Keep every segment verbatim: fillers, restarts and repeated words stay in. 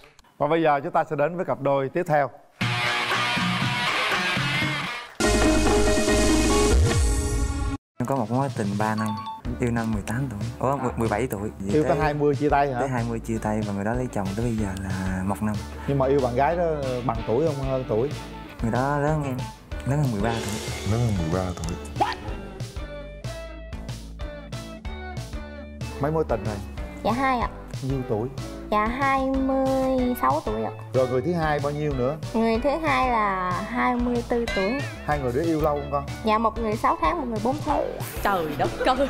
Và bây giờ chúng ta sẽ đến với cặp đôi tiếp theo. Em có một mối tình ba năm, yêu năm mười tám tuổi, ủa mười bảy tuổi. Vậy yêu tới hai mươi chia tay hả? Tới hai mươi chia tay và người đó lấy chồng tới bây giờ là một năm. Nhưng mà yêu bạn gái đó bằng tuổi không, hơn tuổi? Người đó lớn hơn em, lớn hơn mười ba tuổi. Lớn hơn mười ba tuổi. Mấy mối tình này? Dạ hai ạ. Nhiêu tuổi? Dạ hai mươi sáu tuổi ạ. Rồi người thứ hai bao nhiêu nữa? Người thứ hai là hai mươi tư tuổi. Hai người đó yêu lâu không con? Dạ một người sáu tháng, một người bốn tháng. Trời đất ơi.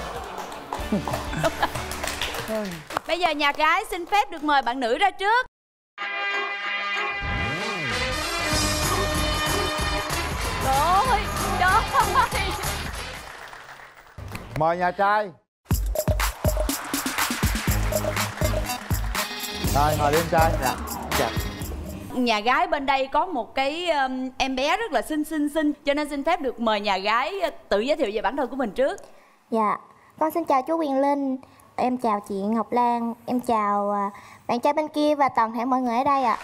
Bây giờ nhà gái xin phép được mời bạn nữ ra trước. Trời ơi, trời ơi. Mời nhà trai. Rồi, mời đi em trai. Dạ. Dạ. Nhà gái bên đây có một cái um, em bé rất là xinh xinh xinh, cho nên xin phép được mời nhà gái tự giới thiệu về bản thân của mình trước. Dạ, con xin chào chú Quyền Linh. Em chào chị Ngọc Lan. Em chào uh, bạn trai bên kia và toàn thể mọi người ở đây ạ.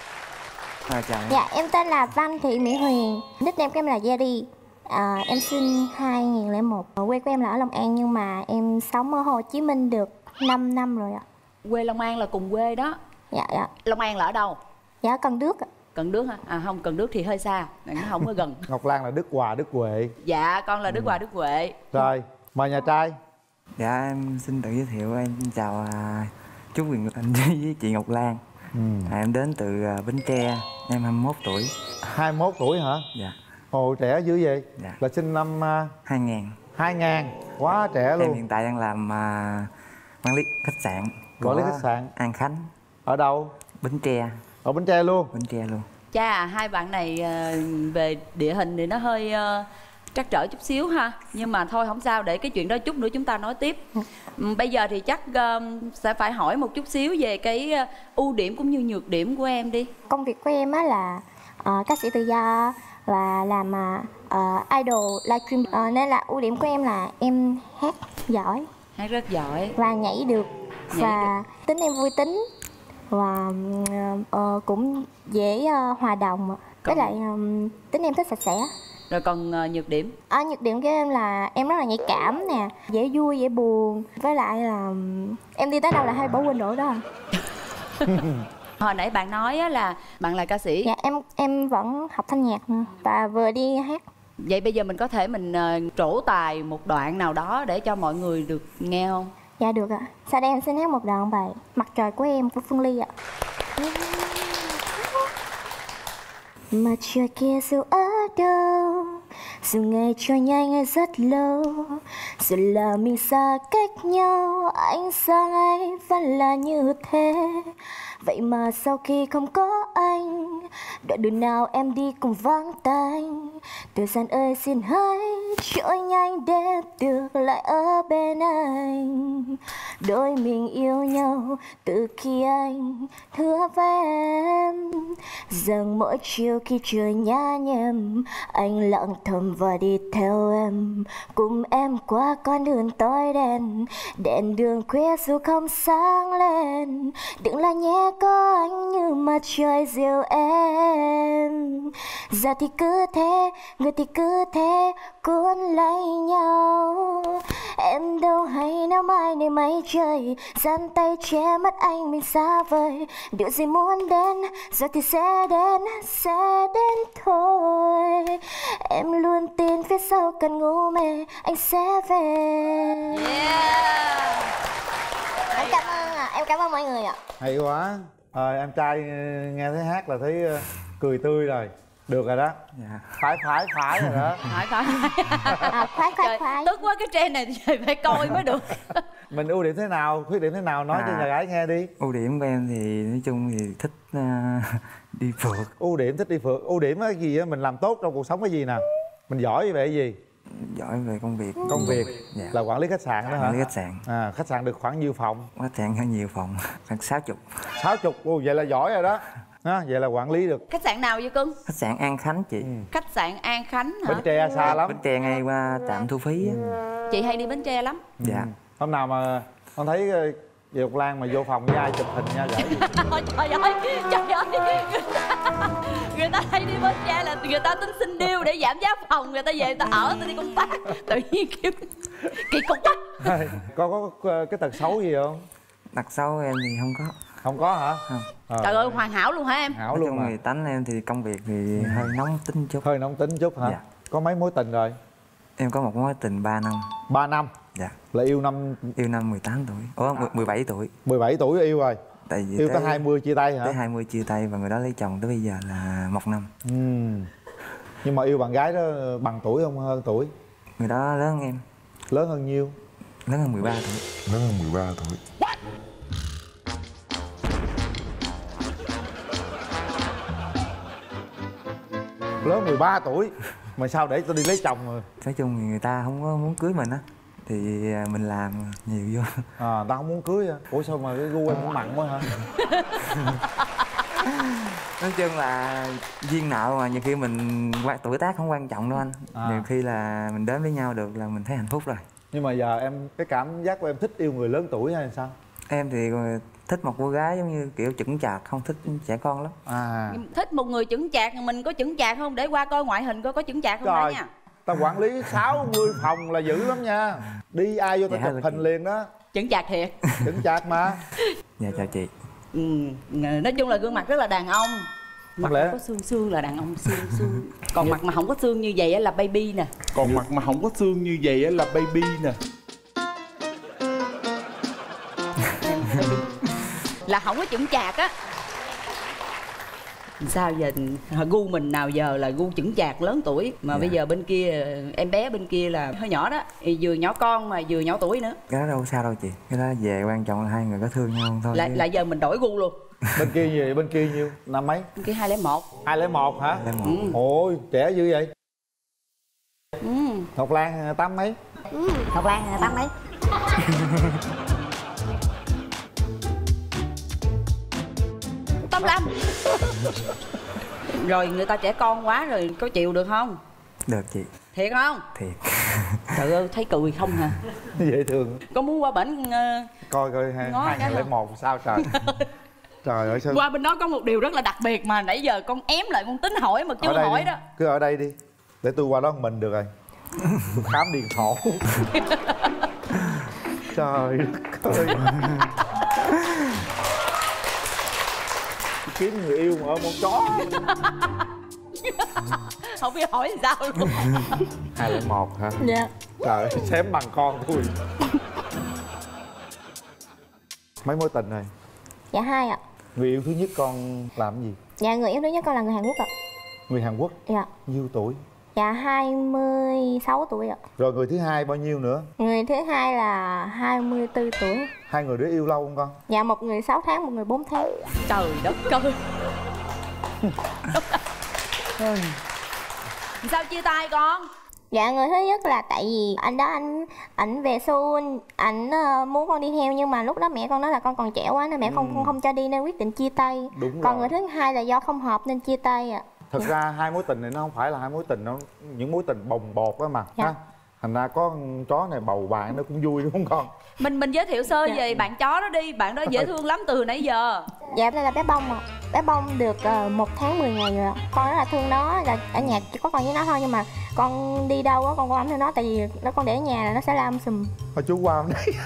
À, chào em. Dạ, em tên là Văn Thị Mỹ Huyền. Nickname của em là Jerry. À, em sinh hai nghìn lẻ một. Quê của em là ở Long An nhưng mà em sống ở Hồ Chí Minh được năm năm rồi ạ. Quê Long An là cùng quê đó. Dạ, dạ. Long An là ở đâu? Dạ, Cần Đước ạ. Cần Đước hả? À không, Cần Đước thì hơi xa, nó không có gần. Ngọc Lan là Đức Hòa, Đức Huệ. Dạ, con là Đức Hòa, Đức Huệ. Rồi, mời nhà trai. Dạ, em xin tự giới thiệu. Em chào à, chú Quyền Linh với chị Ngọc Lan. Ừ. À, em đến từ à, Bến Tre. Em hai mươi mốt tuổi. hai mươi mốt tuổi hả? Dạ. Ồ, trẻ dữ vậy? Dạ. Là sinh năm uh, hai ngàn. hai ngàn. Quá trẻ luôn. Em hiện tại đang làm à, quản lý khách sạn. Quản lý khách sạn An Khánh. Ở đâu? Bến Tre. Ở Bến Tre luôn? Bến Tre luôn. Cha, hai bạn này uh, về địa hình thì nó hơi uh, trắc trở chút xíu ha. Nhưng mà thôi không sao, để cái chuyện đó chút nữa chúng ta nói tiếp. um, Bây giờ thì chắc uh, sẽ phải hỏi một chút xíu về cái uh, ưu điểm cũng như nhược điểm của em đi. Công việc của em á là uh, ca sĩ tự do và làm uh, idol livestream. Uh, nên là ưu điểm của em là em hát giỏi. Hát rất giỏi. Và nhảy được. Nhảy và được. tính em vui tính. Và uh, cũng dễ uh, hòa đồng. Với lại um, tính em thích sạch sẽ. Rồi còn uh, nhược điểm? À, nhược điểm của em là em rất là nhạy cảm nè, dễ vui, dễ buồn. Với lại là um, em đi tới đâu là hay bỏ quên đồ đó. Hồi nãy bạn nói á là bạn là ca sĩ. Dạ, em em vẫn học thanh nhạc và vừa đi hát. Vậy bây giờ mình có thể mình uh, trổ tài một đoạn nào đó để cho mọi người được nghe không? Dạ được ạ. Sau đây em xin hát một đoạn bài Mặt Trời Của Em của Phương Ly ạ. Mặt trời kia dù ở đâu, dù ngày trôi nhanh hay rất lâu, dù là mình xa cách nhau, anh sang ấy vẫn là như thế. Vậy mà sau khi không có anh, đoạn đường nào em đi cũng vắng tanh. Thời gian ơi xin hãy trôi nhanh để được lại ở bên anh. Đôi mình yêu nhau từ khi anh hứa với em rằng mỗi chiều khi trời nhá nhem, anh lặng thầm và đi theo em, cùng em qua con đường tối đen. Đèn đường khuya dù không sáng lên, đừng là nhé có anh như mặt trời dịu em. Giờ thì cứ thế, người thì cứ thế cuốn lấy nhau. Em đâu hay nếu mai này mây trời giang tay che mất anh mình xa vời. Điều gì muốn đến rồi thì sẽ đến, sẽ đến thôi. Em luôn tin phía sau cần ngủ mê anh sẽ về. Yeah. Em cảm ơn ạ, em cảm ơn mọi người ạ. Hay quá. À, em trai nghe thấy hát là thấy cười tươi rồi. Được rồi đó. Dạ. Phải phải phải rồi đó. Phải phải. À, khoái khoái khoái. Tức quá, cái trend này thì phải coi mới được. Mình ưu điểm thế nào, khuyết điểm thế nào nói à, cho nhà gái nghe đi. Ưu điểm của em thì nói chung thì thích uh, đi phượt. Ưu điểm thích đi phượt. Ưu điểm cái gì á, mình làm tốt trong cuộc sống cái gì nè? Mình giỏi về cái gì? Giỏi về công việc. Công việc. Dạ. Là quản lý khách sạn đó hả? Quản lý khách sạn. À, khách sạn được khoảng nhiêu phòng? Khách sạn có nhiều phòng, khoảng sáu chục. Sáu chục. Ồ, vậy là giỏi rồi đó. À, vậy là quản lý được. Khách sạn nào vậy cưng? Khách sạn An Khánh chị. Ừ. Khách sạn An Khánh hả? Bến Tre xa lắm. Bến Tre ngay qua trạm thu phí. Ừ. Chị hay đi Bến Tre lắm. Dạ. Ừ. Hôm nào mà con thấy Vậy Ngọc Lan mà vô phòng với ai chụp hình nha gửi gì? Trời ơi, trời ơi, người ta, người ta hay đi bên cha là người ta tính xin điêu để giảm giá phòng, người ta về người ta ở, người ta đi công tác, tự nhiên kêu kỳ cục quá. Con có cái tật xấu gì không? Tật xấu em thì không có. Không có hả? Không. À, Trời ơi, hoàn hảo luôn hả em? hảo Nói luôn chung mà. thì tánh em thì công việc thì hơi nóng tính chút. Hơi nóng tính chút hả? Dạ. Có mấy mối tình rồi? Em có một mối tình ba năm. ba năm? Dạ. Là yêu năm... Yêu năm mười tám tuổi. Ủa, mười bảy tuổi. mười bảy tuổi yêu rồi. Tại vì yêu tới hai mươi chia tay hả? Tới hai mươi chia tay và người đó lấy chồng tới bây giờ là một năm. Ừ. Nhưng mà yêu bạn gái đó bằng tuổi không, hơn tuổi? Người đó lớn hơn em. Lớn hơn nhiêu? Lớn hơn mười ba tuổi. Lớn hơn mười ba tuổi. Lớn mười ba tuổi mà sao để tôi đi lấy chồng rồi? Nói chung thì người ta không có muốn cưới mình á, thì mình làm nhiều vô. À, tao không muốn cưới à? Ủa sao mà cái gu em cũng mặn quá hả? Nói chung là duyên nợ mà nhiều khi mình tuổi tác không quan trọng đâu anh. À. Nhiều khi là mình đến với nhau được là mình thấy hạnh phúc rồi. Nhưng mà giờ em, cái cảm giác của em thích yêu người lớn tuổi hay sao? Em thì thích một cô gái giống như kiểu chững chạc, không thích trẻ con lắm. À, Thích một người chững chạc, mình có chững chạc không? Để qua coi ngoại hình coi có chững chạc không đó trời, nha. tao quản lý sáu mươi phòng là dữ lắm nha. Đi ai vô tao Dạ, chụp là hình chị. liền đó. Chững chạc thiệt. Chững chạc mà. Dạ chào chị. Ừ, nói chung là gương mặt rất là đàn ông. Mặt lẽ- có xương xương là đàn ông xương xương. Còn mặt mà không có xương như vậy á là baby nè. Còn mặt mà không có xương như vậy á là baby nè. Là không có chững chạc á. Sao giờ gu mình nào giờ là gu chững chạc lớn tuổi mà Dạ. bây giờ bên kia em bé bên kia là hơi nhỏ đó, vừa nhỏ con mà vừa nhỏ tuổi nữa. Cái đó đâu sao đâu chị. Cái đó về quan trọng là hai người có thương nhau không thôi. Lại chứ- lại giờ mình đổi gu luôn. Bên kia gì? Bên kia nhiêu? Năm mấy? Bên kia hai lẻ một. Hai lẻ một hả? Lấy một. Ừ. Ôi trẻ dữ vậy. Ừ. Ngọc Lan tám mấy? Ngọc Lan tám mấy? tám lăm. Rồi người ta trẻ con quá rồi có chịu được không? Được chị. Thiệt không? Thiệt. Trời ơi thấy cười không hả? Dễ thương. Có muốn qua bển uh, Coi coi hai Ngó hai cái ngàn lẻ không? một sao trời. Trời ơi sao? qua bên đó có một điều rất là đặc biệt mà nãy giờ con ém lại con tính hỏi mà chưa Ở đây hỏi đi. đó. Cứ ở đây đi. Để tôi qua đó một mình được rồi. Tôi khám điền thổ. Trời đất ơi. Kiếm người yêu mà ở một chó. Không biết hỏi sao luôn. Hai lẻ một hả? Dạ. Trời ơi xém bằng con tôi. Mấy mối tình này? Dạ hai ạ. Người yêu thứ nhất con làm cái gì? Dạ người yêu thứ nhất con là người Hàn Quốc ạ. Người Hàn Quốc. Dạ. Nhiêu tuổi? Dạ hai mươi sáu tuổi ạ. Rồi người thứ hai bao nhiêu nữa? Người thứ hai là hai mươi tư tuổi. Hai người đó yêu lâu không con? Dạ một người sáu tháng, một người bốn tháng. Trời đất ơi. Sao chia tay con? Dạ người thứ nhất là tại vì anh đó anh ảnh về Seoul, ảnh ờ, muốn con đi theo nhưng mà lúc đó mẹ con nói là con còn trẻ quá nên mẹ con không không cho đi nên quyết định chia tay. Đúng Còn rồi. người thứ hai là do không hợp nên chia tay ạ. Thật ra hai mối tình này nó không phải là hai mối tình, nó những mối tình bồng bột đó mà. Dạ. Ha? Thành ra có con chó này bầu bạn nó cũng vui đúng không con? Mình mình giới thiệu sơ Dạ. về bạn chó đó đi. Bạn đó dễ thương lắm từ nãy giờ. Dạ đây là bé Bông ạ. Bé Bông được uh, một tháng mười ngày rồi ạ. Con rất là thương nó, là ở nhà chỉ có con với nó thôi nhưng mà con đi đâu á con quan tâm nó tại vì nó con để ở nhà là nó sẽ la um sùm. Thôi chú qua bên đây.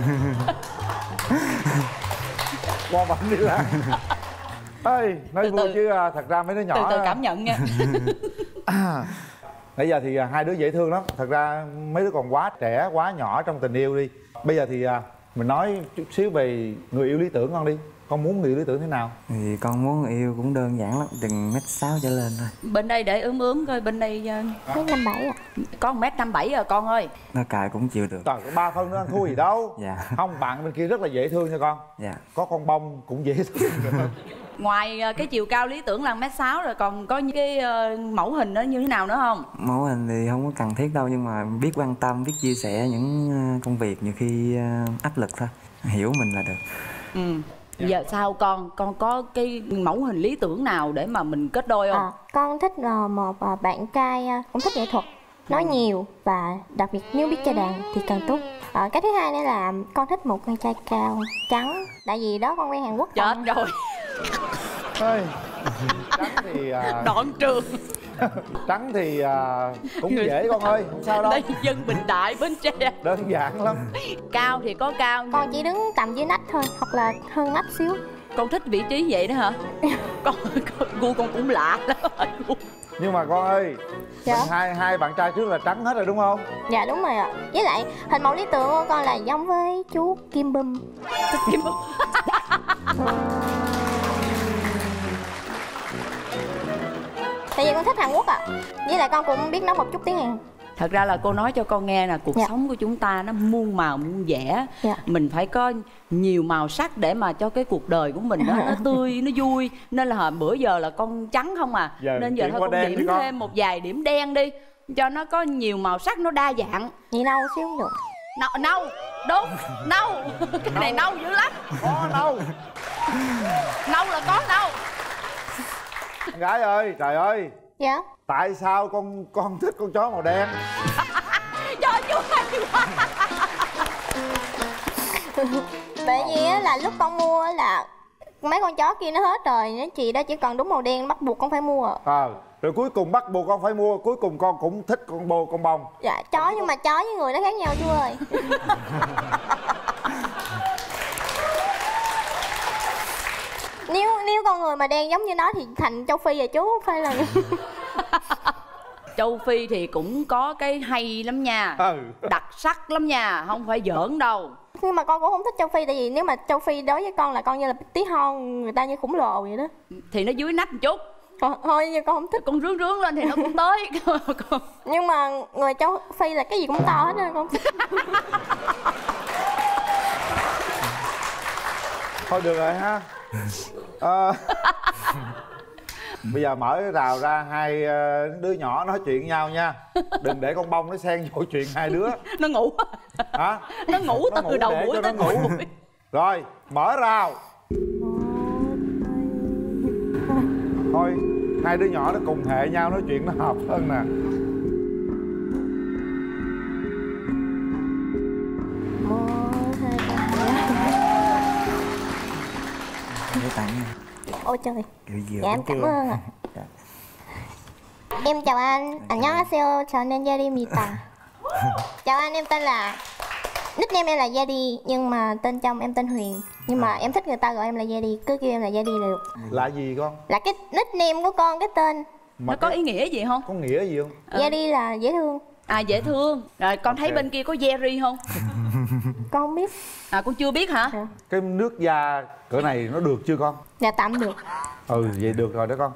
Qua bảnh đi là. Ê, nói Từ vui từ. chứ à, thật ra mấy đứa nhỏ Từ từ đó- cảm nhận nha. À, nãy giờ thì à, hai đứa dễ thương lắm. Thật ra mấy đứa còn quá trẻ, quá nhỏ trong tình yêu đi. Bây giờ thì à, mình nói chút xíu về người yêu lý tưởng con đi. Con muốn người yêu lý tưởng thế nào? Thì con muốn người yêu cũng đơn giản lắm, chừng mét sáu trở lên thôi. Bên đây để ướm ướm coi bên đây uh, Mấy năm bảy ạ. có một mét năm bảy rồi con ơi. Nó cài cũng chịu được. Trời, có ba phân nữa ăn thua gì đâu. Dạ. Không, bạn bên kia rất là dễ thương nha con. Dạ. Có con bông cũng dễ thương nữa. Ngoài uh, cái chiều cao lý tưởng là mét sáu rồi còn có những cái uh, mẫu hình đó như thế nào nữa không? Mẫu hình thì không có cần thiết đâu, nhưng mà biết quan tâm, biết chia sẻ những ờ, công việc nhiều khi ờ, áp lực thôi, hiểu mình là được. Ừ. Giờ sao con con có cái mẫu hình lý tưởng nào để mà mình kết đôi không? À, con thích ờ, một ờ, bạn trai ờ, cũng thích nghệ thuật, nói nhiều và đặc biệt nếu biết chơi đàn thì càng tốt. Ờ, cái thứ hai nữa là con thích một con trai cao trắng, tại vì đó con quen Hàn Quốc. Chết rồi. Ơi, trắng thì à, Đoạn trường. trắng thì à, cũng dễ con ơi, không sao đâu. Đây dân Bình Đại, Bến Tre. Đơn giản lắm. Cao thì có cao. Con chỉ đứng tầm dưới nách thôi, hoặc là hơn nách xíu. Con thích vị trí vậy đó hả? Con, con gu con cũng lạ lắm. Nhưng mà con ơi, Dạ. mình hai hai bạn trai trước là trắng hết rồi đúng không? Dạ đúng rồi ạ. Với lại hình mẫu lý tưởng của con là giống với chú Kim Bum. Kim Tại vì con thích Hàn Quốc ạ. Với lại con cũng biết nói một chút tiếng Hàn. Thật ra là cô nói cho con nghe là cuộc Dạ. sống của chúng ta nó muôn màu muôn vẻ. Dạ. Mình phải có nhiều màu sắc để mà cho cái cuộc đời của mình đó, nó tươi, nó vui. Nên là hồi bữa giờ là con trắng không à. Giờ Nên giờ chuyển thôi qua con đen đi điểm con. thêm một vài điểm đen đi, cho nó có nhiều màu sắc, nó đa dạng. Nhị nâu xíu cũng được. Nâu, nâu, đúng, nâu. Cái này nâu dữ lắm. Có đâu. Nâu là có nâu. Con gái ơi, trời ơi, Dạ. tại sao con con thích con chó màu đen? Trời chú hay quá. Tại vì á, là lúc con mua á là mấy con chó kia nó hết rồi, nó chị đó chỉ còn đúng màu đen, bắt buộc con phải mua. Ờ, rồi cuối cùng bắt buộc con phải mua, cuối cùng con cũng thích con bồ con bông. Dạ, chó nhưng mà chó với người nó khác nhau chú ơi. Nếu nếu con người mà đen giống như nó thì thành châu Phi rồi chú, phải là Châu Phi thì cũng có cái hay lắm nha. Ừ. Đặc sắc lắm nha, không phải giỡn đâu. nhưng mà con cũng không thích châu Phi, tại vì nếu mà châu Phi đối với con là con như là tí hon, người ta như khủng lồ vậy đó. Thì nó dưới nách một chút, Con, thôi nhưng con không thích. con rướng rướng lên thì nó cũng tới. Con- Nhưng mà người châu Phi là cái gì cũng to hết nên con không thích. Thôi được rồi ha. Ờ, bây giờ mở cái rào ra, hai ờ, đứa nhỏ nói chuyện nhau nha. Đừng để con bông nó xen vô chuyện hai đứa. nó ngủ Hả? nó ngủ Nó từ ngủ đầu để buổi cho tới nó cuối ngủ. buổi. Rồi, mở rào. Thôi, hai đứa nhỏ nó cùng hệ nhau nói chuyện nó hợp hơn nè. Để tặng nha. Ôi trời. Kiểu dừa Dạ em bánh cảm trưa. ơn ạ. Dạ. Em chào anh, 안녕하세요, 저는 예리입니다. Chào anh, em tên là nickname em là Yedi, nhưng mà tên trong em tên Huyền. Nhưng mà em thích người ta gọi em là Yedi, cứ kêu em là Yedi là được. Là gì con? Là cái nickname của con, cái tên. Mà Nó có cái- ý nghĩa gì không? có nghĩa gì không? Ờ. Yedi là dễ thương. À dễ thương. Rồi con thấy Ok. bên kia có Jerry không? Con không biết. À con chưa biết hả? Dạ. Cái nước da cỡ này nó được chưa con? Dạ tạm được. Ừ, vậy được rồi đó con.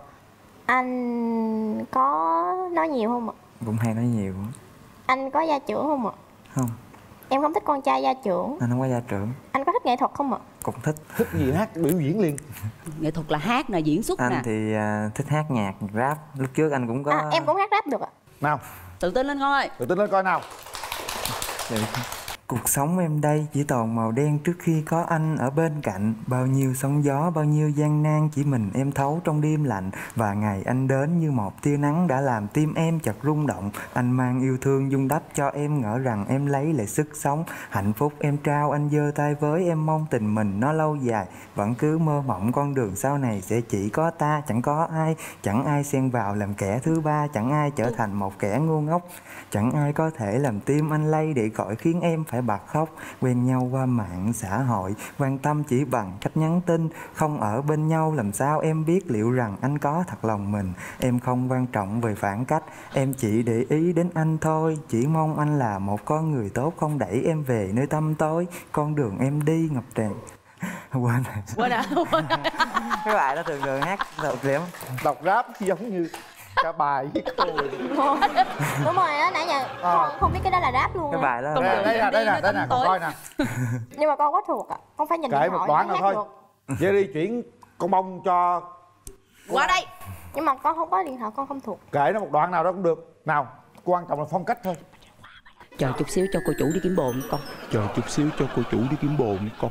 Anh có nói nhiều không ạ? Cũng hay nói nhiều. Anh có gia trưởng không ạ? Không, Em không thích con trai gia trưởng. anh không có gia trưởng. Anh có thích nghệ thuật không ạ? Cũng thích. Thích gì hát biểu diễn liền. Nghệ thuật là hát nè, diễn xuất nè. Anh thì à, thích hát nhạc, rap. Lúc trước anh cũng có. À, em cũng hát rap được ạ. Nào, Tự tin lên con ơi. tự tin lên coi nào. Dạ. Cuộc sống em đây chỉ toàn màu đen trước khi có anh ở bên cạnh. Bao nhiêu sóng gió, bao nhiêu gian nan chỉ mình em thấu trong đêm lạnh. Và ngày anh đến như một tia nắng đã làm tim em chợt rung động. Anh mang yêu thương dung đắp cho em, ngỡ rằng em lấy lại sức sống. Hạnh phúc em trao anh giơ tay với em, mong tình mình nó lâu dài. Vẫn cứ mơ mộng con đường sau này sẽ chỉ có ta, chẳng có ai. Chẳng ai xen vào làm kẻ thứ ba, chẳng ai trở thành một kẻ ngu ngốc. Chẳng ai có thể làm tim anh lay để gọi khiến em phải bật khóc. Quen nhau qua mạng xã hội, quan tâm chỉ bằng cách nhắn tin. Không ở bên nhau làm sao em biết liệu rằng anh có thật lòng mình. Em không quan trọng về phản cách, em chỉ để ý đến anh thôi. Chỉ mong anh là một con người tốt, không đẩy em về nơi tăm tối. Con đường em đi ngập tràn. Quên rồi. Quên à? Quên à? Cái bài đó thường thường hát thật lắm. Đọc rap giống như cả bài với cô. Đúng rồi đó, nãy giờ con không biết cái đó là rap luôn Cái á. bài đó Con là đường Đây, đây nè, đây đi nè, nó đây nè, tăm con tối. coi nè. Nhưng mà con có thuộc ạ. Con phải nhìn Kể điện một thoại đoạn mới nào hát thôi. được. Jerry chuyển con bông cho. Qua đây. Nhưng mà con không có điện thoại, con không thuộc. Kể nó một đoạn nào đó cũng được. Nào, quan trọng là phong cách thôi. Chờ chút xíu cho cô chủ đi kiếm bồn con. Chờ chút xíu cho cô chủ đi kiếm bồn con.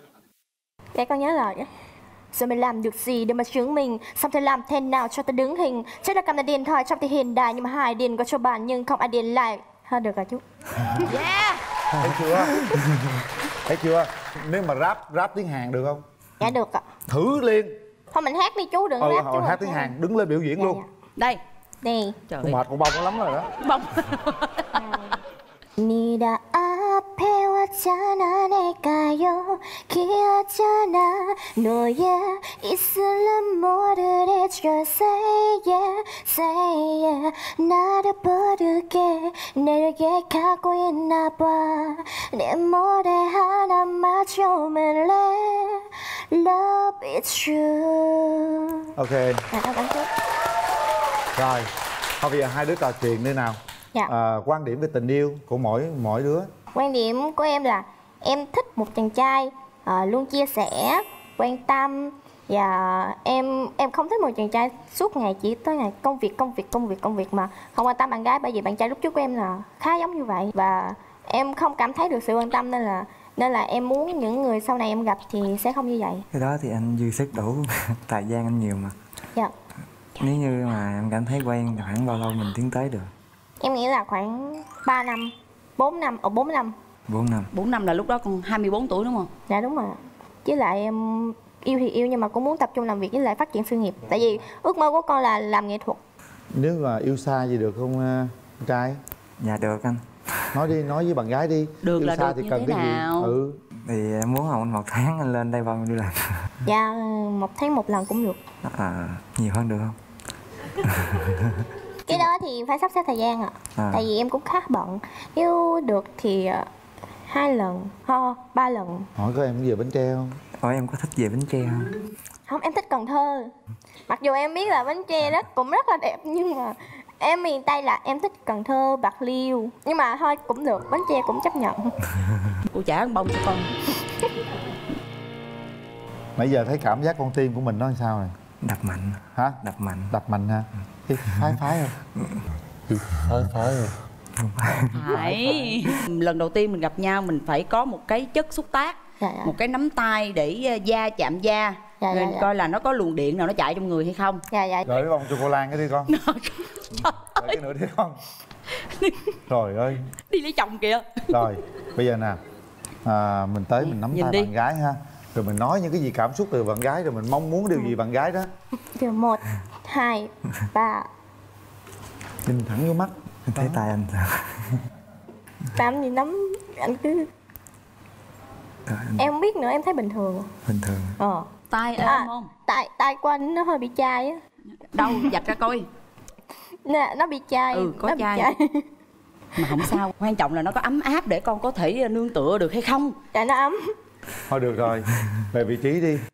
Để con nhớ lời đó. Rồi mình làm được gì để mà chứng minh, xong thì làm thế nào cho ta đứng hình. Chắc là cầm là điện thoại trong thì hiện đại, nhưng mà hai điện có cho bạn nhưng không ai điện lại. Thôi được rồi chú. Yeah. Thấy chưa? Thấy chưa? Nếu mà rap rap tiếng Hàn được không? Dạ được ạ. Thử liền. Thôi mình hát đi chú, đừng Ừ, rap chú. hát tiếng Hàn, đứng lên biểu diễn Dạ, luôn. dạ. Đây. Đi. Trời Con mệt con bông nó lắm rồi đó. bông. 네가 앞에 왔잖아 내가요 기억잖아 너의 있을란 뭐를 해줘 say yeah say yeah 나를 부르게 내게 가고 있나봐 내 머리 하나마저 말래 love is true. Ok. Dạ, cảm ơn. Rồi, thôi bây giờ hai đứa trò chuyện đi nào. Dạ. À, quan điểm về tình yêu của mỗi mỗi đứa. Quan điểm của em là em thích một chàng trai à, luôn chia sẻ, quan tâm, và em em không thích một chàng trai suốt ngày chỉ tới ngày công việc công việc công việc công việc mà không quan tâm bạn gái, bởi vì bạn trai lúc trước của em là khá giống như vậy và em không cảm thấy được sự quan tâm, nên là nên là em muốn những người sau này em gặp thì sẽ không như vậy. Cái đó thì anh dư sức đủ. Thời gian anh nhiều mà. Dạ. Nếu như mà em cảm thấy quen thì khoảng bao lâu mình tiến tới được? Em nghĩ là khoảng ba năm, bốn năm, ở bốn năm. bốn năm. bốn năm là lúc đó con hai mươi bốn tuổi đúng không? Dạ đúng rồi. Với lại em yêu thì yêu nhưng mà cũng muốn tập trung làm việc với lại phát triển sự nghiệp. Tại vì ước mơ của con là làm nghệ thuật. Nếu mà yêu xa gì được không anh trai? Dạ được anh. Nói đi, nói với bạn gái đi. Được yêu là xa được thì như cần thế cái nào? gì? Ừ. Thì em muốn không anh một tháng anh lên đây bao nhiêu đi làm? Dạ một tháng một lần cũng được. À, nhiều hơn được không? Cái đó thì phải sắp xếp thời gian ạ. À. Tại vì em cũng khá bận. Nếu được thì uh, hai lần, ho, ba lần. Hỏi có em về Bến Tre không? Ủa em có thích về Bến Tre không? Không, em thích Cần Thơ. Mặc dù em biết là Bến Tre đó cũng rất là đẹp, nhưng mà em miền Tây là em thích Cần Thơ, Bạc Liêu. Nhưng mà thôi cũng được, Bến Tre cũng chấp nhận. Cô trả ăn bông cho con. Nãy giờ thấy cảm giác con tim của mình nó làm sao rồi? Đập mạnh. Hả? Đập mạnh. Đập mạnh ha? Cái phái phái không? Phái phái rồi. Phải. Lần đầu tiên mình gặp nhau mình phải có một cái chất xúc tác. Dạ, dạ. Một cái nắm tay để da chạm da. Dạ, Nên dạ, dạ. coi là nó có luồng điện nào nó chạy trong người hay không. Dạ dạ. Gửi cái bông cho cô Lan cái đi con. Gửi cái nữa đi con. Trời ơi. Đi lấy chồng kìa. Rồi, bây giờ nè, à, mình tới mình nắm Nhìn tay đi. bạn gái ha. Rồi mình nói những cái gì cảm xúc từ bạn gái, rồi mình mong muốn điều gì bạn gái đó. Từ một, hai, ba. Nhìn thẳng vô mắt. Em thấy tay anh sao? Làm gì nắm, anh cứ... Rồi, anh Em không biết nữa, em thấy bình thường. bình thường. Ờ. Tay êm À, không? tay, tay của anh nó hơi bị chai á. Đâu, giặt ra coi. Nè, nó bị chai. Ừ, có nó bị chai. Mà không sao, quan trọng là nó có ấm áp để con có thể nương tựa được hay không. Dạ nó ấm. Thôi được rồi, về vị trí đi.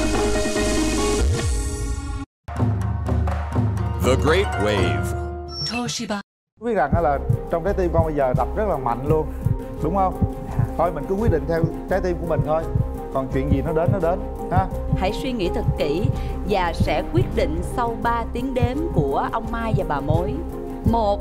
The Great Wave. Biết rằng á là trong trái tim con bây giờ đập rất là mạnh luôn, đúng không? Thôi mình cứ quyết định theo trái tim của mình thôi. Còn chuyện gì nó đến nó đến ha. Hãy suy nghĩ thật kỹ và sẽ quyết định sau ba tiếng đếm của ông Mai và bà Mối. Một,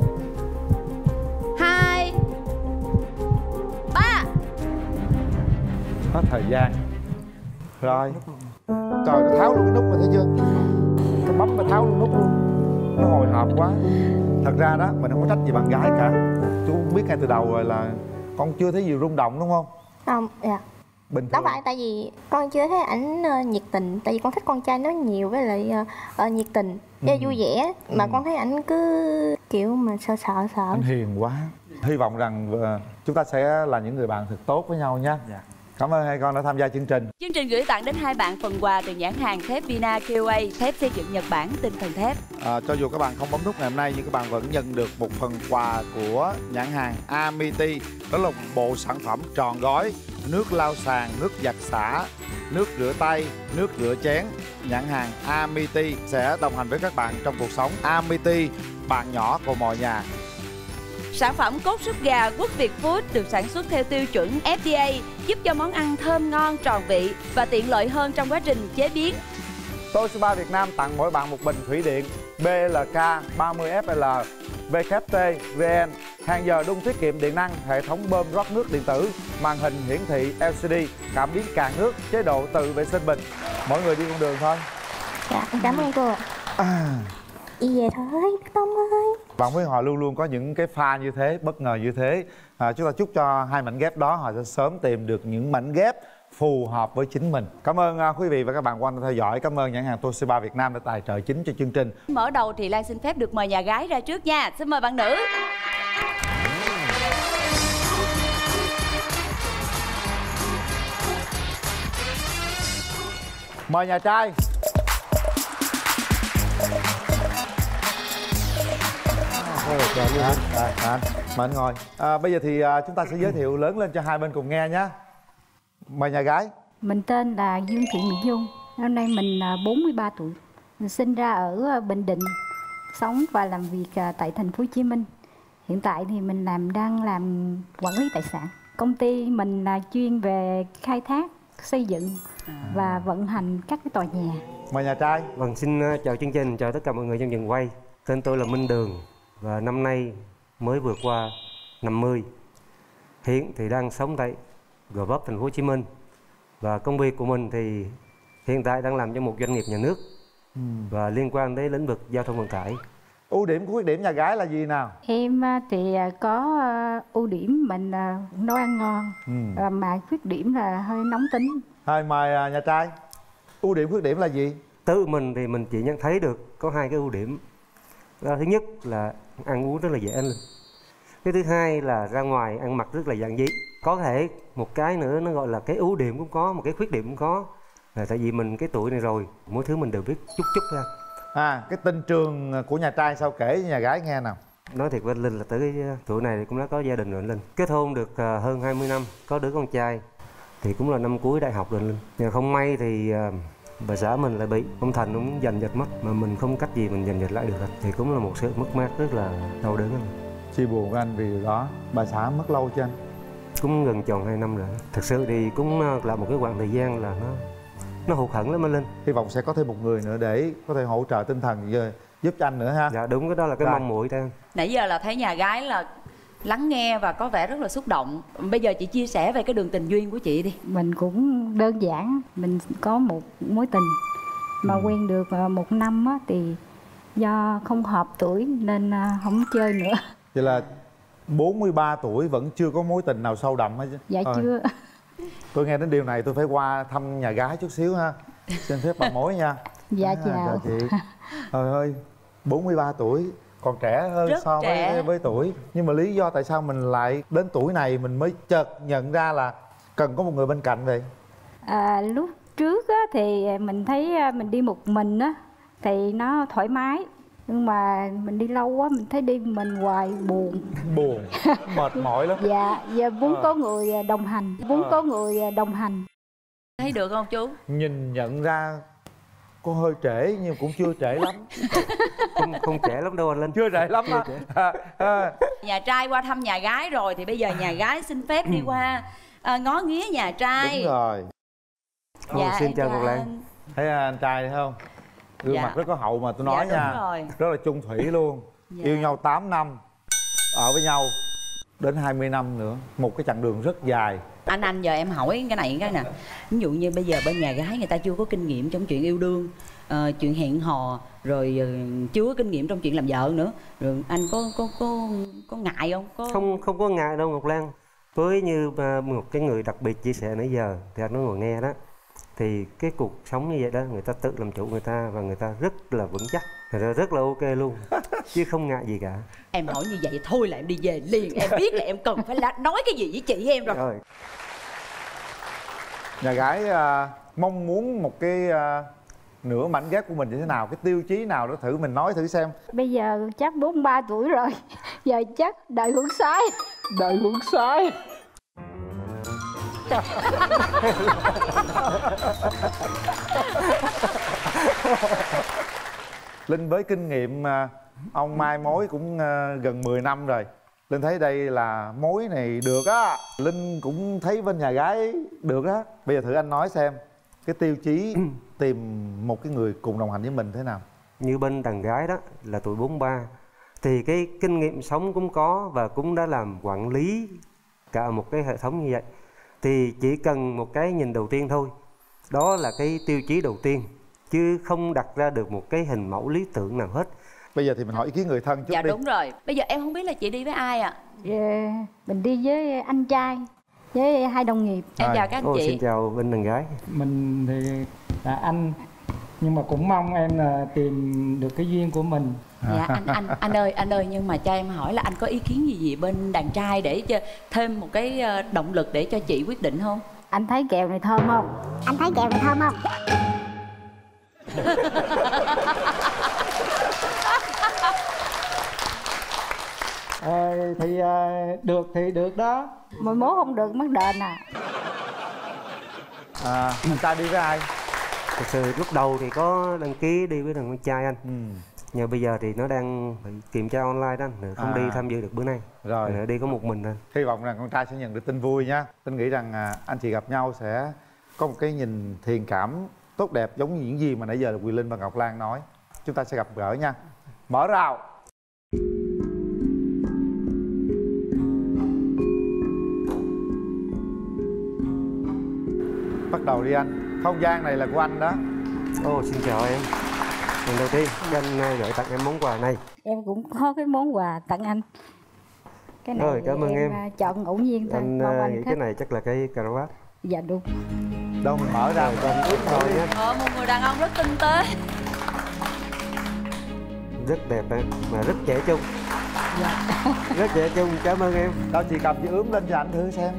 hai, ba. Hết thời gian. Rồi. Trời, nó tháo luôn cái nút này thấy chưa? Nó bấm nó tháo luôn nút luôn. Nó hồi hộp quá. Thật ra đó, mình không có trách gì bạn gái cả. Chú biết ngay từ đầu rồi là con chưa thấy gì rung động đúng không? Không, dạ. Bình Đó thường. phải tại vì con chưa thấy ảnh uh, nhiệt tình. Tại vì con thích con trai nói nhiều với lại uh, uh, nhiệt tình với Ừ. vui vẻ. Mà Ừ. con thấy ảnh cứ kiểu mà sợ sợ sợ. Anh hiền quá. Hy vọng rằng uh, chúng ta sẽ là những người bạn thật tốt với nhau nha. Dạ. Cảm ơn hai con đã tham gia chương trình. Chương trình gửi tặng đến hai bạn phần quà từ nhãn hàng thép Vina ca o a, thép xây dựng Nhật Bản, tinh thần thép. À, cho dù các bạn không bấm nút ngày hôm nay nhưng các bạn vẫn nhận được một phần quà của nhãn hàng Amity. Đó là một bộ sản phẩm tròn gói: nước lau sàn, nước giặt xả, nước rửa tay, nước rửa chén. Nhãn hàng Amity sẽ đồng hành với các bạn trong cuộc sống. Amity, bạn nhỏ của mọi nhà. Sản phẩm cốt súp gà Quốc Việt Food được sản xuất theo tiêu chuẩn ép đê a, giúp cho món ăn thơm ngon, tròn vị và tiện lợi hơn trong quá trình chế biến. Toshiba Việt Nam tặng mỗi bạn một bình thủy điện bê lờ ca ba mươi ép lờ vê kép tê vê en, hàng giờ đun tiết kiệm điện năng, hệ thống bơm rót nước điện tử, màn hình hiển thị lờ xê đê, cảm biến càn nước, chế độ tự vệ sinh bình. Mỗi người đi con đường thôi. Dạ, em cảm ơn cô ạ. À. Đi về thôi, Bích Bông ơi. Bạn với họ luôn luôn có những cái pha như thế, bất ngờ như thế. à, Chúng ta chúc cho hai mảnh ghép đó họ sẽ sớm tìm được những mảnh ghép phù hợp với chính mình. Cảm ơn uh, quý vị và các bạn quan tâm theo dõi. Cảm ơn nhãn hàng Toshiba Việt Nam đã tài trợ chính cho chương trình. Mở đầu thì Lan xin phép được mời nhà gái ra trước nha. Xin mời bạn nữ. Mời nhà trai. À, à, à, mời anh ngồi. à, Bây giờ thì à, chúng ta sẽ giới thiệu lớn lên cho hai bên cùng nghe nhé. Mời nhà gái. Mình tên là Dương Thị Mỹ Dung. Năm nay mình bốn mươi ba tuổi. Mình sinh ra ở Bình Định, sống và làm việc tại thành phố Hồ Chí Minh. Hiện tại thì mình làm đang làm quản lý tài sản. Công ty mình là chuyên về khai thác, xây dựng và vận hành các cái tòa nhà. Mời nhà trai. Vâng, xin chào chương trình, chào tất cả mọi người trong trường quay. Tên tôi là Minh Đường và năm nay mới vượt qua năm mươi. Hiện thì đang sống tại Gò Vấp, thành phố Hồ Chí Minh. Và công việc của mình thì hiện tại đang làm cho một doanh nghiệp nhà nước ừ. và liên quan đến lĩnh vực giao thông vận tải. Ưu điểm, khuyết điểm nhà gái là gì nào? Em thì có ưu điểm mình nấu ăn ngon, ừ. mà khuyết điểm là hơi nóng tính. Thôi mời nhà trai. Ưu điểm, khuyết điểm là gì? Tự mình thì mình chỉ nhận thấy được có hai cái ưu điểm. Đó, thứ nhất là ăn uống rất là dễ lên. Cái thứ hai là ra ngoài ăn mặc rất là giản dị. Có thể một cái nữa nó gọi là cái ưu điểm cũng có, một cái khuyết điểm cũng có. Là tại vì mình cái tuổi này rồi, mỗi thứ mình đều biết chút chút ra. À, cái tình trường của nhà trai sao kể cho nhà gái nghe nào. Nói thiệt với anh Linh là tới cái tuổi này thì cũng đã có gia đình rồi anh Linh. Kết hôn được hơn hai mươi năm, có đứa con trai. Thì cũng là năm cuối đại học rồi anh Linh. Nhưng không may thì bà xã mình lại bị ông Thành cũng giành giật mất, mà mình không cách gì mình giành giật lại được. Thì cũng là một sự mất mát rất là đau đớn anh. Chia buồn với anh vì điều đó. Bà xã mất lâu chưa anh? Cũng gần tròn hai năm rồi. Thật sự thì cũng là một cái khoảng thời gian là nó nó hụt hẫng lắm anh Linh. Hy vọng sẽ có thêm một người nữa để có thể hỗ trợ tinh thần giúp cho anh nữa ha. Dạ đúng, cái đó là cái rồi. Mong muội theo. Nãy giờ là thấy nhà gái là lắng nghe và có vẻ rất là xúc động. Bây giờ chị chia sẻ về cái đường tình duyên của chị đi. Mình cũng đơn giản, mình có một mối tình mà ừ. quen được một năm á, thì do không hợp tuổi nên không chơi nữa. Vậy là bốn mươi ba tuổi vẫn chưa có mối tình nào sâu đậm hết chứ? Dạ rồi. Chưa. Tôi nghe đến điều này tôi phải qua thăm nhà gái chút xíu ha. Xin phép bà mối nha. Dạ à, chào. Chào chị. Trời ơi, bốn mươi ba tuổi còn trẻ hơn rất so trẻ. Với, với tuổi. Nhưng mà lý do tại sao mình lại đến tuổi này mình mới chợt nhận ra là cần có một người bên cạnh vậy? À, lúc trước á, thì mình thấy mình đi một mình á, thì nó thoải mái. Nhưng mà mình đi lâu quá mình thấy đi mình hoài buồn. Buồn, mệt mỏi lắm. Dạ, giờ muốn à. có người đồng hành, muốn à. có người đồng hành. Thấy được không chú? Nhìn nhận ra có hơi trễ nhưng cũng chưa trễ lắm. Không, không trễ lắm đâu anh Linh. Chưa trễ lắm á. À, à. Nhà trai qua thăm nhà gái rồi thì bây giờ nhà gái xin phép đi qua à, ngó nghía nhà trai. Đúng rồi. Dạ, oh, xin chào Ngọc Lan. Thấy anh trai thấy không? Gương dạ. mặt rất có hậu mà tôi nói dạ, nha rồi. Rất là chung thủy luôn. Dạ. Yêu nhau tám năm, ở với nhau đến hai mươi năm nữa. Một cái chặng đường rất dài. Anh anh giờ em hỏi cái này cái nè. Ví dụ như bây giờ bên nhà gái người ta chưa có kinh nghiệm trong chuyện yêu đương, uh, chuyện hẹn hò, rồi uh, chưa có kinh nghiệm trong chuyện làm vợ nữa. Rồi anh có có có có ngại không? Có... Không không có ngại đâu Ngọc Lan. Với như uh, một cái người đặc biệt chia sẻ nãy giờ thì anh nói ngồi nghe đó, thì cái cuộc sống như vậy đó người ta tự làm chủ người ta và người ta rất là vững chắc, người ta rất là ok luôn chứ không ngại gì cả. Em hỏi như vậy thôi là em đi về liền. Em biết là em cần phải nói cái gì với chị em rồi, rồi. Nhà gái uh, mong muốn một cái uh, nửa mảnh ghép của mình như thế nào, cái tiêu chí nào đó thử mình nói thử xem. Bây giờ chắc bốn mươi ba tuổi rồi, giờ chắc đời hướng sái. Đời hướng sái. Linh với kinh nghiệm ông mai mối cũng gần mười năm rồi, Linh thấy đây là mối này được á. Linh cũng thấy bên nhà gái được á. Bây giờ thử anh nói xem cái tiêu chí tìm một cái người cùng đồng hành với mình thế nào. Như bên đàn gái đó là tuổi bốn mươi ba thì cái kinh nghiệm sống cũng có và cũng đã làm quản lý cả một cái hệ thống như vậy. Thì chỉ cần một cái nhìn đầu tiên thôi, đó là cái tiêu chí đầu tiên, chứ không đặt ra được một cái hình mẫu lý tưởng nào hết. Bây giờ thì mình hỏi ý kiến người thân chút Dạ đi. đúng rồi. Bây giờ em không biết là chị đi với ai ạ? À? Dạ, mình đi với anh trai với hai đồng nghiệp. Em chào các anh Ô, chị. xin chào bên đàn gái. Mình thì là anh, nhưng mà cũng mong em là tìm được cái duyên của mình. Dạ anh anh anh ơi anh ơi nhưng mà cho em hỏi là anh có ý kiến gì gì bên đàn trai để cho thêm một cái động lực để cho chị quyết định không? Anh thấy kèo này thơm không? Anh thấy kèo này thơm không? À, thì à, được thì được đó. Mai mốt không được mất đền à. À, anh trai đi với ai? Thật sự lúc đầu thì có đăng ký đi với thằng con trai anh. Ừ. Nhưng bây giờ thì nó đang phải kiểm tra online đó, không À. đi tham dự được bữa nay. Rồi. Rồi đi có một mình thôi. Hy vọng rằng con trai sẽ nhận được tin vui nhá. Tin nghĩ rằng à, anh chị gặp nhau sẽ có một cái nhìn thiện cảm tốt đẹp giống như những gì mà nãy giờ là Quyền Linh và Ngọc Lan nói. Chúng ta sẽ gặp gỡ nha. Mở rào. Bắt đầu đi anh. Không gian này là của anh đó. Ô, xin chào em. Lần đầu tiên cho anh gửi tặng em món quà này. Em cũng có cái món quà tặng anh. Cái này Rồi, cảm ơn em, em. chọn ngẫu nhiên thôi. Anh Mong uh, anh nghĩ thích. cái này chắc là cái cà rốt. Dạ đúng. Đâu mình mở ra Con ướp thôi nhé. Ờ, một người đàn ông rất tinh tế. Rất đẹp em, mà rất trẻ trung. Dạ. Rất trẻ trung, cảm ơn em. Đâu chị cầm chị ướm lên cho anh thử xem.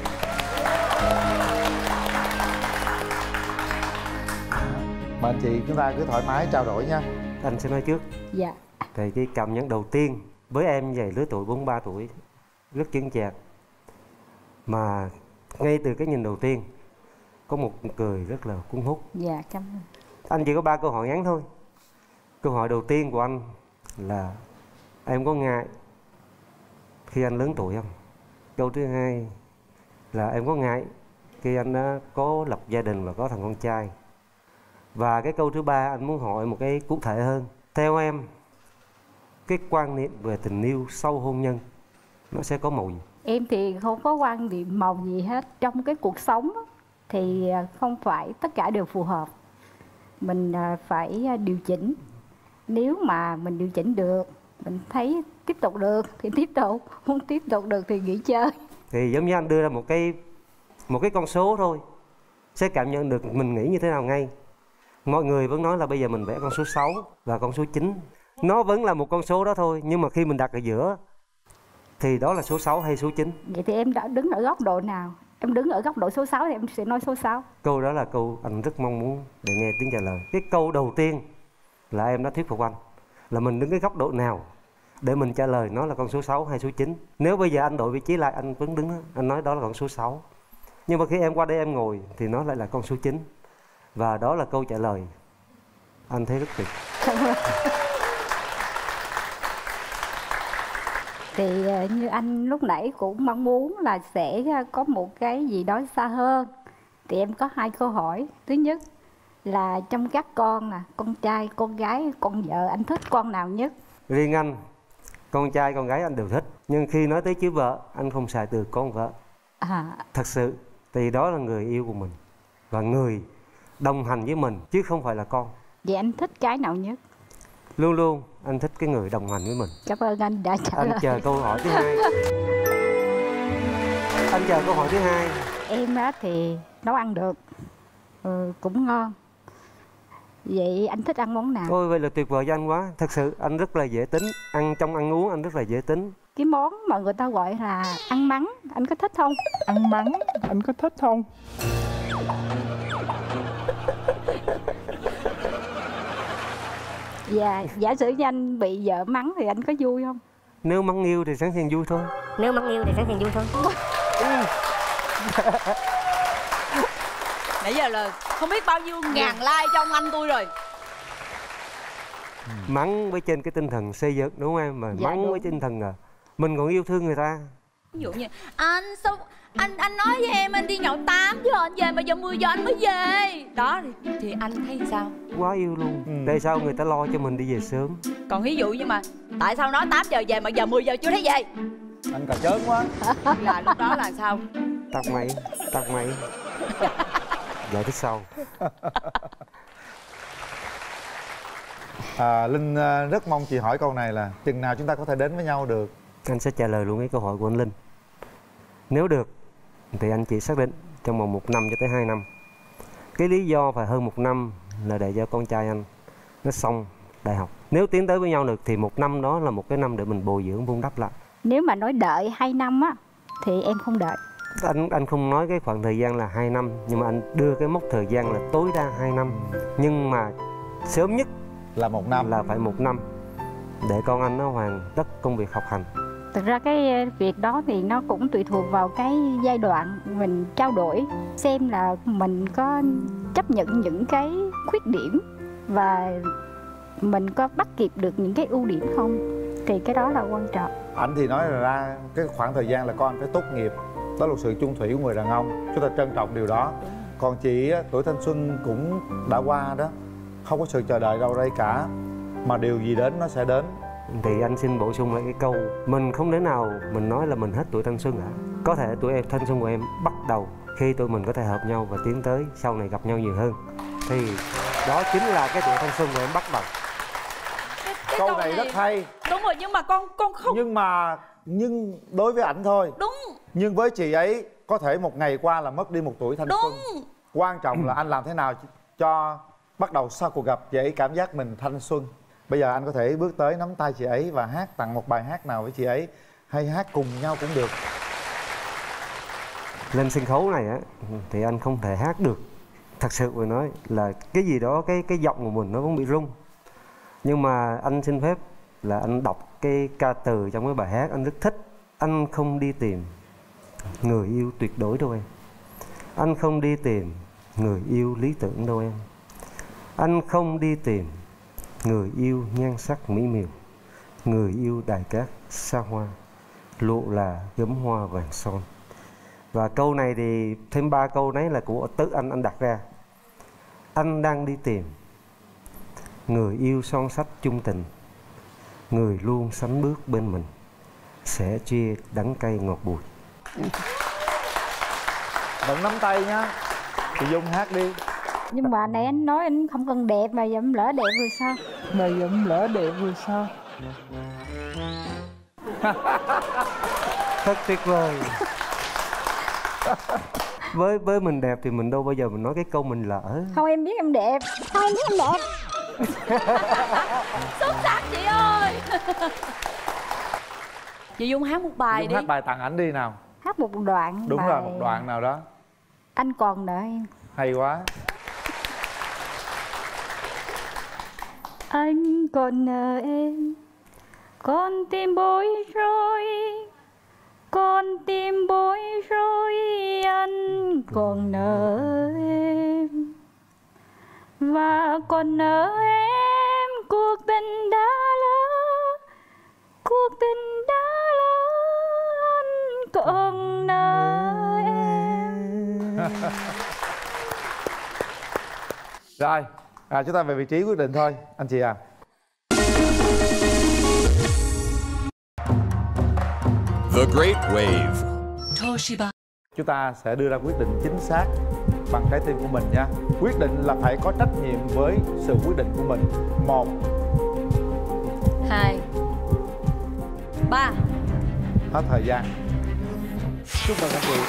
Mà anh chị chúng ta cứ thoải mái trao đổi nha. Anh sẽ nói trước. Dạ. Thì cái cảm nhận đầu tiên với em về lứa tuổi bốn mươi ba tuổi rất chững chạc. Mà ngay từ cái nhìn đầu tiên có một cười rất là cuốn hút. Dạ, cảm ơn. Anh chỉ có ba câu hỏi ngắn thôi. Câu hỏi đầu tiên của anh là em có ngại khi anh lớn tuổi không? Câu thứ hai là em có ngại khi anh đã có lập gia đình và có thằng con trai? Và cái câu thứ ba anh muốn hỏi một cái cụ thể hơn. Theo em, cái quan niệm về tình yêu sau hôn nhân nó sẽ có màu gì? Em thì không có quan điểm màu gì hết. Trong cái cuộc sống á, thì không phải tất cả đều phù hợp. Mình phải điều chỉnh. Nếu mà mình điều chỉnh được, mình thấy tiếp tục được thì tiếp tục, không tiếp tục được thì nghỉ chơi. Thì giống như anh đưa ra một cái một cái con số thôi, sẽ cảm nhận được mình nghĩ như thế nào ngay. Mọi người vẫn nói là bây giờ mình vẽ con số sáu và con số chín. Nó vẫn là một con số đó thôi, nhưng mà khi mình đặt ở giữa thì đó là số sáu hay số chín? Vậy thì em đã đứng ở góc độ nào? Em đứng ở góc độ số sáu thì em sẽ nói số sáu. Câu đó là câu anh rất mong muốn để nghe tiếng trả lời. Cái câu đầu tiên là em đã thuyết phục anh, là mình đứng cái góc độ nào để mình trả lời nó là con số sáu hay số chín. Nếu bây giờ anh đổi vị trí lại, anh vẫn đứng, anh nói đó là con số sáu. Nhưng mà khi em qua đây em ngồi thì nó lại là con số chín. Và đó là câu trả lời anh thấy rất tuyệt. Thì như anh lúc nãy cũng mong muốn là sẽ có một cái gì đó xa hơn. Thì em có hai câu hỏi. Thứ nhất là trong các con nè, con trai, con gái, con vợ, anh thích con nào nhất? Riêng anh, con trai, con gái anh đều thích. Nhưng khi nói tới chữ vợ, anh không xài từ con vợ. À. Thật sự, thì đó là người yêu của mình và người đồng hành với mình, chứ không phải là con. Vậy anh thích cái nào nhất? Luôn luôn anh thích cái người đồng hành với mình. Cảm ơn anh đã trả Anh lời. chờ câu hỏi thứ hai. Anh chờ câu hỏi thứ hai. Em á thì nấu ăn được, ừ, cũng ngon. Vậy anh thích ăn món nào? Ôi vậy là tuyệt vời cho anh quá. Thật sự anh rất là dễ tính. Ăn trong ăn uống anh rất là dễ tính. Cái món mà người ta gọi là ăn mắng, anh có thích không? Ăn mắng, anh có thích không? Và giả sử như anh bị vợ mắng thì anh có vui không? Nếu mắng yêu thì sẵn sàng vui thôi. Nếu mắng yêu thì sẵn sàng vui thôi. Nãy giờ là không biết bao nhiêu ngàn like cho ông anh tôi rồi. Mắng với trên cái tinh thần xây dựng, đúng không em? Mà Dạ, mắng đúng. với tinh thần à, mình còn yêu thương người ta. Ví dụ như anh sao anh anh nói với em anh đi nhậu tám giờ anh về mà giờ mười giờ anh mới về. Đó thì, thì anh thấy sao? Quá yêu luôn. Ừ. Tại sao người ta lo cho mình đi về sớm? Còn ví dụ như mà tại sao nói tám giờ về mà giờ mười giờ chưa thấy về? Anh cà chớn quá. Là lúc đó là sao? Tắt mày, tắt mày. Giải thích sau. à, Linh rất mong chị hỏi câu này là chừng nào chúng ta có thể đến với nhau được? Anh sẽ trả lời luôn cái câu hỏi của anh Linh. Nếu được thì anh chị xác định trong vòng một năm cho tới hai năm. Cái lý do phải hơn một năm là để cho con trai anh nó xong đại học. Nếu tiến tới với nhau được thì một năm đó là một cái năm để mình bồi dưỡng vun đắp lại. Nếu mà nói đợi hai năm á thì em không đợi. Anh anh không nói cái khoảng thời gian là hai năm, nhưng mà anh đưa cái mốc thời gian là tối đa hai năm. Nhưng mà sớm nhất là một năm, là phải một năm để con anh nó hoàn tất công việc học hành. Thực ra cái việc đó thì nó cũng tùy thuộc vào cái giai đoạn mình trao đổi, xem là mình có chấp nhận những cái khuyết điểm và mình có bắt kịp được những cái ưu điểm không, thì cái đó là quan trọng. Anh thì nói là ra cái khoảng thời gian là con anh phải tốt nghiệp, đó là sự chung thủy của người đàn ông, chúng ta trân trọng điều đó. Còn chị tuổi thanh xuân cũng đã qua đó, không có sự chờ đợi đâu đây cả, mà điều gì đến nó sẽ đến. Thì anh xin bổ sung lại cái câu, mình không thể nào mình nói là mình hết tuổi thanh xuân cả. Có thể tuổi em thanh xuân của em bắt đầu khi tụi mình có thể hợp nhau và tiến tới sau này gặp nhau nhiều hơn, thì đó chính là cái tuổi thanh xuân của em bắt đầu. Cái, cái câu, câu này, này rất hay. Đúng rồi, nhưng mà con con không. Nhưng mà nhưng đối với ảnh thôi. Đúng. Nhưng với chị ấy có thể một ngày qua là mất đi một tuổi thanh Đúng. xuân. Quan trọng là anh làm thế nào cho bắt đầu sau cuộc gặp chị ấy cảm giác mình thanh xuân. Bây giờ anh có thể bước tới nắm tay chị ấy và hát tặng một bài hát nào với chị ấy, hay hát cùng nhau cũng được. Lên sân khấu này á thì anh không thể hát được. Thật sự phải nói là cái gì đó, cái cái giọng của mình nó cũng bị rung. Nhưng mà anh xin phép là anh đọc cái ca từ trong cái bài hát anh rất thích. Anh không đi tìm người yêu tuyệt đối đâu em. Anh không đi tìm người yêu lý tưởng đâu em. Anh không đi tìm người yêu nhan sắc mỹ miều, người yêu đài cát xa hoa, lộ là gấm hoa vàng son. Và câu này thì thêm ba câu đấy là của tự anh anh đặt ra. Anh đang đi tìm người yêu son sắt chung tình, người luôn sánh bước bên mình, sẽ chia đắng cay ngọt bùi. Vẫn nắm tay nhá. Chị Dung hát đi. Nhưng mà nãy anh nói anh không cần đẹp mà dẫm lỡ đẹp rồi sao? Mà dẫm lỡ đẹp rồi sao? Thật tuyệt vời. với với mình đẹp thì mình đâu bao giờ mình nói cái câu mình lỡ. Không, em biết em đẹp. Không, em biết em đẹp. Xuất sắc chị ơi. Chị Dung hát một bài Dung đi. hát bài tặng ảnh đi nào. Hát một đoạn. Đúng bài... rồi, một đoạn nào đó. Anh còn nợ em. Hay quá. Anh còn nợ em, con tim bối rối, con tim bối rối, anh còn nợ em, và còn nợ em cuộc tình đã lỡ, cuộc tình đã lỡ, anh còn nợ em. Rồi, à, chúng ta về vị trí quyết định thôi, anh chị à. The Great Wave. Toshiba. Chúng ta sẽ đưa ra quyết định chính xác bằng trái tim của mình nha. Quyết định là phải có trách nhiệm với sự quyết định của mình. Một, hai, ba. hết thời gian. Chúc mừng anh chị.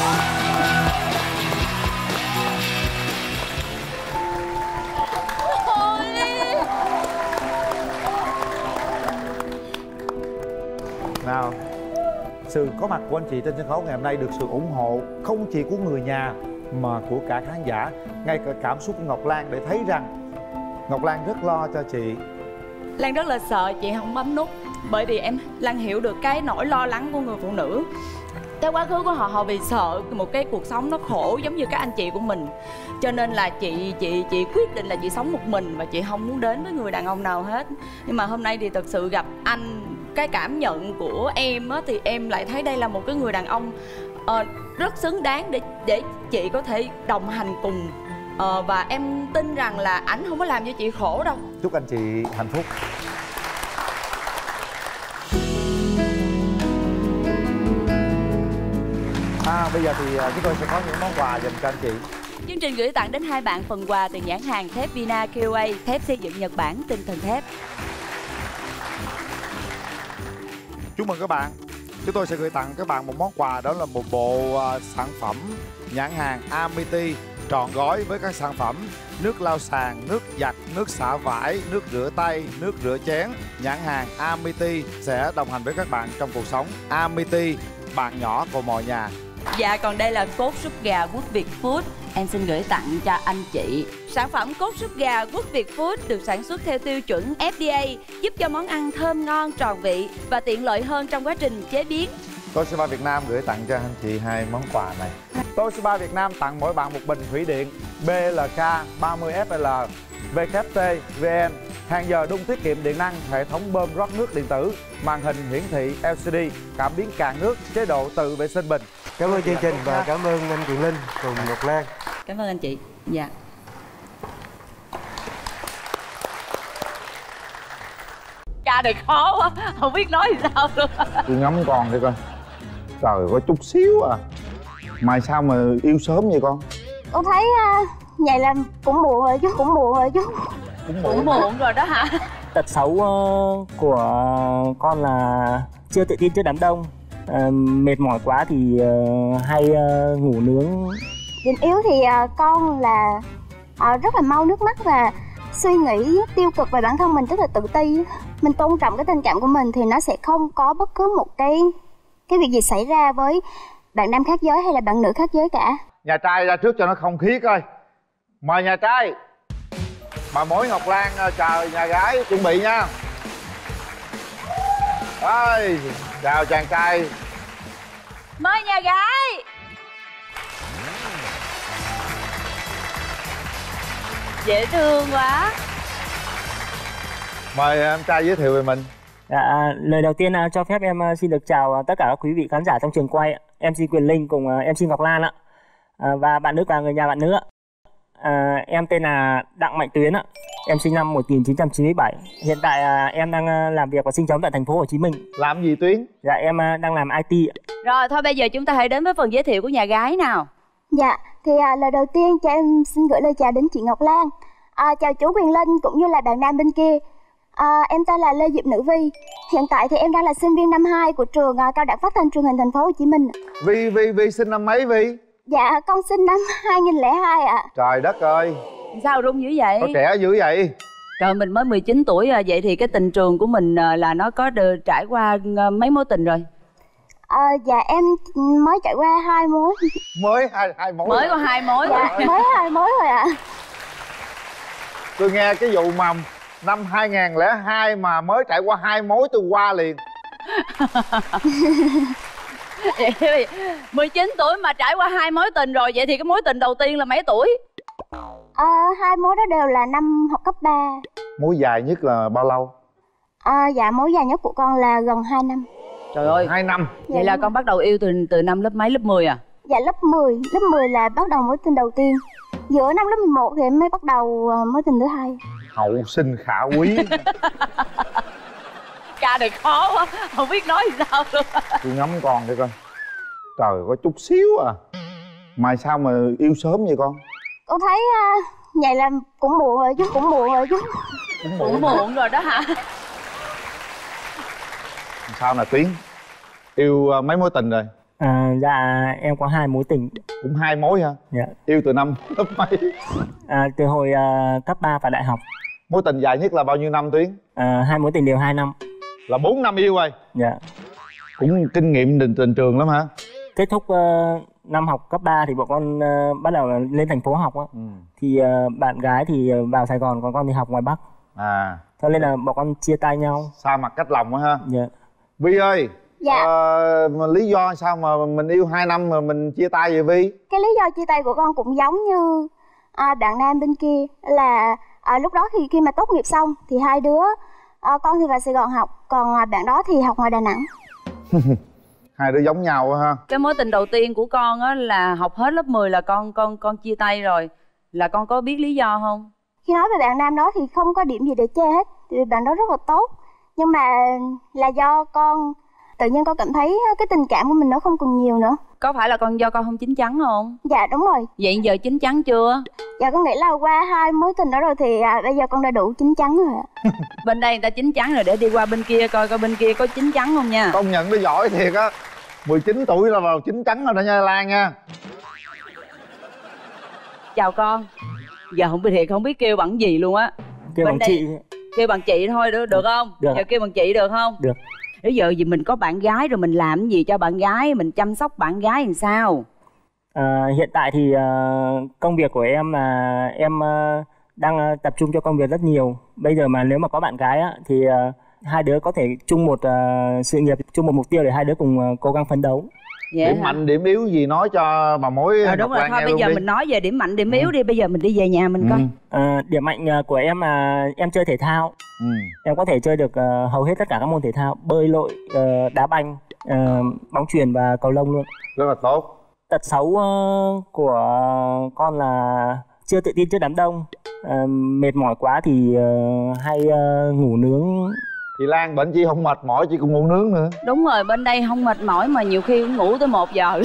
Nào, sự có mặt của anh chị trên sân khấu ngày hôm nay được sự ủng hộ không chỉ của người nhà mà của cả khán giả, ngay cả cảm xúc của Ngọc Lan để thấy rằng Ngọc Lan rất lo cho chị. Lan rất là sợ chị không bấm nút, bởi vì em Lan hiểu được cái nỗi lo lắng của người phụ nữ. Cái quá khứ của họ, họ vì sợ một cái cuộc sống nó khổ giống như các anh chị của mình, cho nên là chị chị chị quyết định là chị sống một mình và chị không muốn đến với người đàn ông nào hết. Nhưng mà hôm nay thì thật sự gặp anh, cái cảm nhận của em á, thì em lại thấy đây là một cái người đàn ông uh, rất xứng đáng để để chị có thể đồng hành cùng, uh, và em tin rằng là ảnh không có làm cho chị khổ đâu. Chúc anh chị hạnh phúc. À, bây giờ thì chúng tôi sẽ có những món quà dành cho anh chị. Chương trình gửi tặng đến hai bạn phần quà từ nhãn hàng thép Vina ca o a, thép xây dựng Nhật Bản, tinh thần thép. Chúc mừng các bạn. Chúng tôi sẽ gửi tặng các bạn một món quà, đó là một bộ uh, sản phẩm nhãn hàng Amity trọn gói với các sản phẩm nước lau sàn, nước giặt, nước xả vải, nước rửa tay, nước rửa chén. Nhãn hàng Amity sẽ đồng hành với các bạn trong cuộc sống. Amity, bạn nhỏ của mọi nhà. Dạ, còn đây là cốt súp gà Quốc Việt Food. Em xin gửi tặng cho anh chị. Sản phẩm cốt súp gà Quốc Việt Food được sản xuất theo tiêu chuẩn ép đê a, giúp cho món ăn thơm ngon, tròn vị và tiện lợi hơn trong quá trình chế biến. Toshiba Việt Nam gửi tặng cho anh chị hai món quà này. Toshiba Việt Nam tặng mỗi bạn một bình thủy điện bê lờ ca ba mươi ép lờ vê kép tê vê en, hàng giờ đun tiết kiệm điện năng, hệ thống bơm rót nước điện tử, màn hình hiển thị lờ xê đê, cảm biến cạn nước, chế độ tự vệ sinh bình. Cảm ơn chương trình và cảm ơn anh Quyền Linh cùng Ngọc Lan. Cảm ơn anh chị. Dạ. Ca này khó quá, không biết nói gì sao luôn. Tôi ngắm con đi coi. Trời, có chút xíu à. Mà sao mà yêu sớm vậy con? Con thấy uh, vậy là cũng muộn rồi chứ, cũng muộn rồi chứ. Cũng muộn, cũng muộn rồi đó hả? Tật xấu uh, của con là chưa tự tin trước đám đông. Uh, mệt mỏi quá thì uh, hay uh, ngủ nướng. Điểm yếu thì uh, con là uh, rất là mau nước mắt và suy nghĩ tiêu cực về bản thân mình, rất là tự ti. Mình tôn trọng cái tình cảm của mình thì nó sẽ không có bất cứ một cái cái việc gì xảy ra với bạn nam khác giới hay là bạn nữ khác giới cả. Nhà trai ra trước cho nó không khí coi. Mời nhà trai. Bà mối Ngọc Lan chờ nhà gái chuẩn bị nha. Ơi, chào chàng trai. Mời nhà gái. Dễ thương quá. Mời em trai giới thiệu về mình. Dạ, lời đầu tiên uh, cho phép em uh, xin được chào uh, tất cả các quý vị khán giả trong trường quay, em xê Quyền Linh cùng uh, em xê Ngọc Lan ạ, uh, và bạn nữ và người nhà bạn nữ ạ. Uh, em tên là Đặng Mạnh Tuyến ạ, em sinh năm một nghìn chín trăm chín mươi bảy. Hiện tại uh, em đang uh, làm việc và sinh sống tại thành phố Hồ Chí Minh. Làm gì Tuyến? Dạ, em uh, đang làm i tê ạ. Rồi thôi bây giờ chúng ta hãy đến với phần giới thiệu của nhà gái nào. Dạ, thì à, lời đầu tiên cho em xin gửi lời chào đến chị Ngọc Lan. À, chào chú Quyền Linh cũng như là bạn nam bên kia. À, em tên là Lê Diệp Nữ Vi. Hiện tại thì em đang là sinh viên năm hai của trường à, Cao đẳng Phát thanh Truyền hình Thành phố Hồ Chí Minh. Vi Vi Vi sinh năm mấy Vi? Dạ, con sinh năm hai nghìn lẻ hai ạ. À. Trời đất ơi. Sao rung dữ vậy? Có trẻ dữ vậy? Trời, mình mới mười chín tuổi à, vậy thì cái tình trường của mình à, là nó có được trải qua à, mấy mối tình rồi? À, dạ em mới trải qua hai mối. Mới hai hai mối. Mới có hai mối. Dạ, mới hai mối rồi ạ. À. Tôi nghe cái vụ mà năm hai nghìn lẻ hai mà mới trải qua hai mối tôi qua liền. mười chín tuổi mà trải qua hai mối tình rồi, vậy thì cái mối tình đầu tiên là mấy tuổi? À, hai mối đó đều là năm học cấp ba. Mối dài nhất là bao lâu? À, dạ mối dài nhất của con là gần hai năm. Trời ơi, hai năm. Vậy dạ, là con bắt đầu yêu từ từ năm lớp mấy, lớp mười à? Dạ lớp mười, lớp mười là bắt đầu mối tình đầu tiên. Giữa năm lớp mười một thì em mới bắt đầu mối tình thứ hai. Hậu sinh khả quý. Ca này khó quá, không biết nói gì sao luôn. Tôi ngắm con đi coi. Trời, có chút xíu à. Mà sao mà yêu sớm vậy con? Con thấy uh, vậy là cũng muộn rồi chứ, cũng muộn rồi chứ. Cũng muộn, cũng muộn rồi đó hả? Sao nè Tuyến? Yêu uh, mấy mối tình rồi? À, dạ em có hai mối tình. Cũng hai mối hả? Dạ. Yêu từ năm lớp mấy? À, từ hồi uh, cấp ba và đại học. Mối tình dài nhất là bao nhiêu năm Tuyến? À, hai mối tình đều hai năm. Là bốn năm yêu rồi? Dạ. Cũng kinh nghiệm tình, tình trường lắm hả? Kết thúc uh, năm học cấp ba thì bọn con uh, bắt đầu lên thành phố học á. Ừ. Thì uh, bạn gái thì vào Sài Gòn, còn con thì học ngoài Bắc. À. Cho nên là bọn con chia tay nhau. Xa mặt cách lòng á ha? Dạ. Vi ơi. Dạ. Uh, lý do sao mà mình yêu hai năm mà mình chia tay vậy Vi? Cái lý do chia tay của con cũng giống như à, bạn nam bên kia. Là à, lúc đó thì khi mà tốt nghiệp xong thì hai đứa à, con thì vào Sài Gòn học, còn à, bạn đó thì học ngoài Đà Nẵng. Hai đứa giống nhau ha. Cái mối tình đầu tiên của con á là học hết lớp mười là con con con chia tay rồi. Là con có biết lý do không? Khi nói về bạn nam đó thì không có điểm gì để chê hết, thì bạn đó rất là tốt. Nhưng mà là do con tự nhiên con cảm thấy cái tình cảm của mình nó không còn nhiều nữa. Có phải là con do con không chín chắn không? Dạ đúng rồi. Vậy giờ chín chắn chưa? Dạ con nghĩ là qua hai mối tình đó rồi thì à, bây giờ con đã đủ chín chắn rồi ạ. Bên đây người ta chín chắn rồi, để đi qua bên kia coi coi bên kia có chín chắn không nha. Công nhận nó giỏi thiệt á. mười chín tuổi là vào chín chắn rồi đó nha Lan nha. Chào con. Giờ không biết thiệt, không biết kêu bằng gì luôn á. Kêu bằng chị. Kêu bằng chị thôi được, được không? Được. Giờ kêu bằng chị được không? Được. Bây giờ vì mình có bạn gái rồi, mình làm cái gì cho bạn gái, mình chăm sóc bạn gái làm sao? À, hiện tại thì uh, công việc của em là em uh, đang uh, tập trung cho công việc rất nhiều. Bây giờ mà nếu mà có bạn gái á, thì uh, hai đứa có thể chung một uh, sự nghiệp, chung một mục tiêu để hai đứa cùng uh, cố gắng phấn đấu. Dạ điểm hả? mạnh điểm yếu gì nói cho bà mối. À, đúng rồi, thôi bây giờ đi. Mình nói về điểm mạnh điểm yếu ừ. đi. Bây giờ mình đi về nhà mình ừ. coi. À, điểm mạnh của em là em chơi thể thao. ừ. Em có thể chơi được uh, hầu hết tất cả các môn thể thao: bơi lội, uh, đá banh, uh, bóng chuyền và cầu lông luôn. Rất là tốt. Tật xấu uh, của con là chưa tự tin trước đám đông, uh, mệt mỏi quá thì uh, hay uh, ngủ nướng. Chị Lan bệnh chi không mệt mỏi, chị cũng ngủ nướng nữa. Đúng rồi, bên đây không mệt mỏi mà nhiều khi cũng ngủ tới một giờ.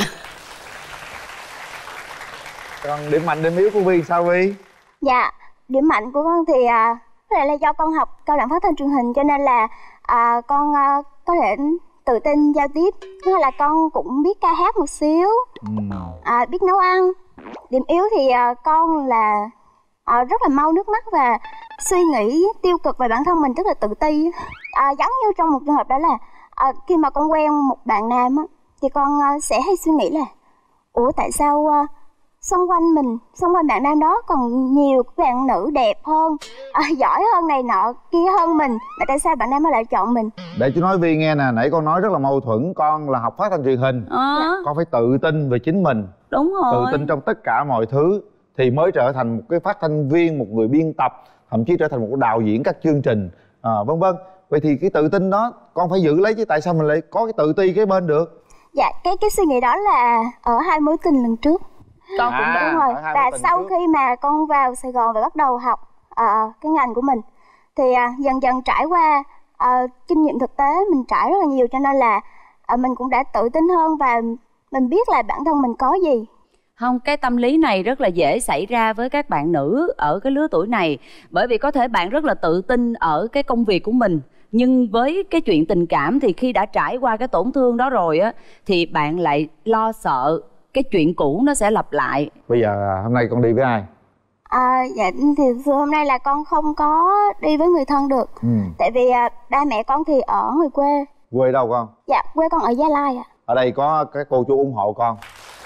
Còn điểm mạnh điểm yếu của Vi sao Vi? Dạ, điểm mạnh của con thì à, có thể là do con học cao đẳng phát thanh truyền hình, cho nên là à, con à, có thể tự tin giao tiếp. Thứ hai là con cũng biết ca hát một xíu, ừ. à, biết nấu ăn. Điểm yếu thì à, con là à, rất là mau nước mắt và suy nghĩ tiêu cực về bản thân mình, tức là tự ti. À, giống như trong một trường hợp đó là à, khi mà con quen một bạn nam á, thì con à, sẽ hay suy nghĩ là ủa tại sao à, xung quanh mình, xung quanh bạn nam đó còn nhiều bạn nữ đẹp hơn, à, giỏi hơn này nọ kia hơn mình, mà tại sao bạn nam nó lại chọn mình? Để chú nói Vi nghe nè, nãy con nói rất là mâu thuẫn. Con là học phát thanh truyền hình, à. con phải tự tin về chính mình. Đúng rồi. Tự tin trong tất cả mọi thứ thì mới trở thành một cái phát thanh viên, một người biên tập, thậm chí trở thành một đạo diễn các chương trình, à, vân vân. Vậy thì cái tự tin đó con phải giữ lấy chứ, tại sao mình lại có cái tự ti cái bên được? Dạ, cái cái suy nghĩ đó là ở hai mối tình lần trước. Con cũng à, đúng rồi. Và sau trước. khi mà con vào Sài Gòn và bắt đầu học uh, cái ngành của mình thì uh, dần dần trải qua uh, kinh nghiệm thực tế mình trải rất là nhiều, cho nên là uh, mình cũng đã tự tin hơn và mình biết là bản thân mình có gì. Không, cái tâm lý này rất là dễ xảy ra với các bạn nữ ở cái lứa tuổi này. Bởi vì có thể bạn rất là tự tin ở cái công việc của mình, nhưng với cái chuyện tình cảm thì khi đã trải qua cái tổn thương đó rồi á, thì bạn lại lo sợ cái chuyện cũ nó sẽ lặp lại. Bây giờ hôm nay con đi với ai? À, dạ thì hôm nay là con không có đi với người thân được. ừ. Tại vì à, ba mẹ con thì ở người quê. Quê đâu con? Dạ quê con ở Gia Lai ạ. À. Ở đây có cái cô chú ủng hộ con.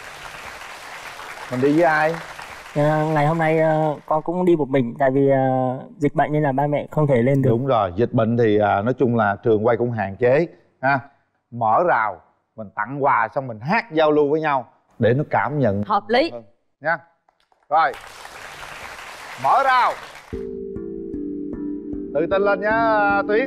Mình đi với ai? À, ngày hôm nay uh, con cũng đi một mình, tại vì uh, dịch bệnh nên là ba mẹ không thể lên được. Đúng rồi, dịch bệnh thì uh, nói chung là trường quay cũng hạn chế ha. Mở rào, mình tặng quà xong mình hát giao lưu với nhau để nó cảm nhận hợp lý hơn, nha. Rồi, mở rào, tự tin lên nha Tuyến.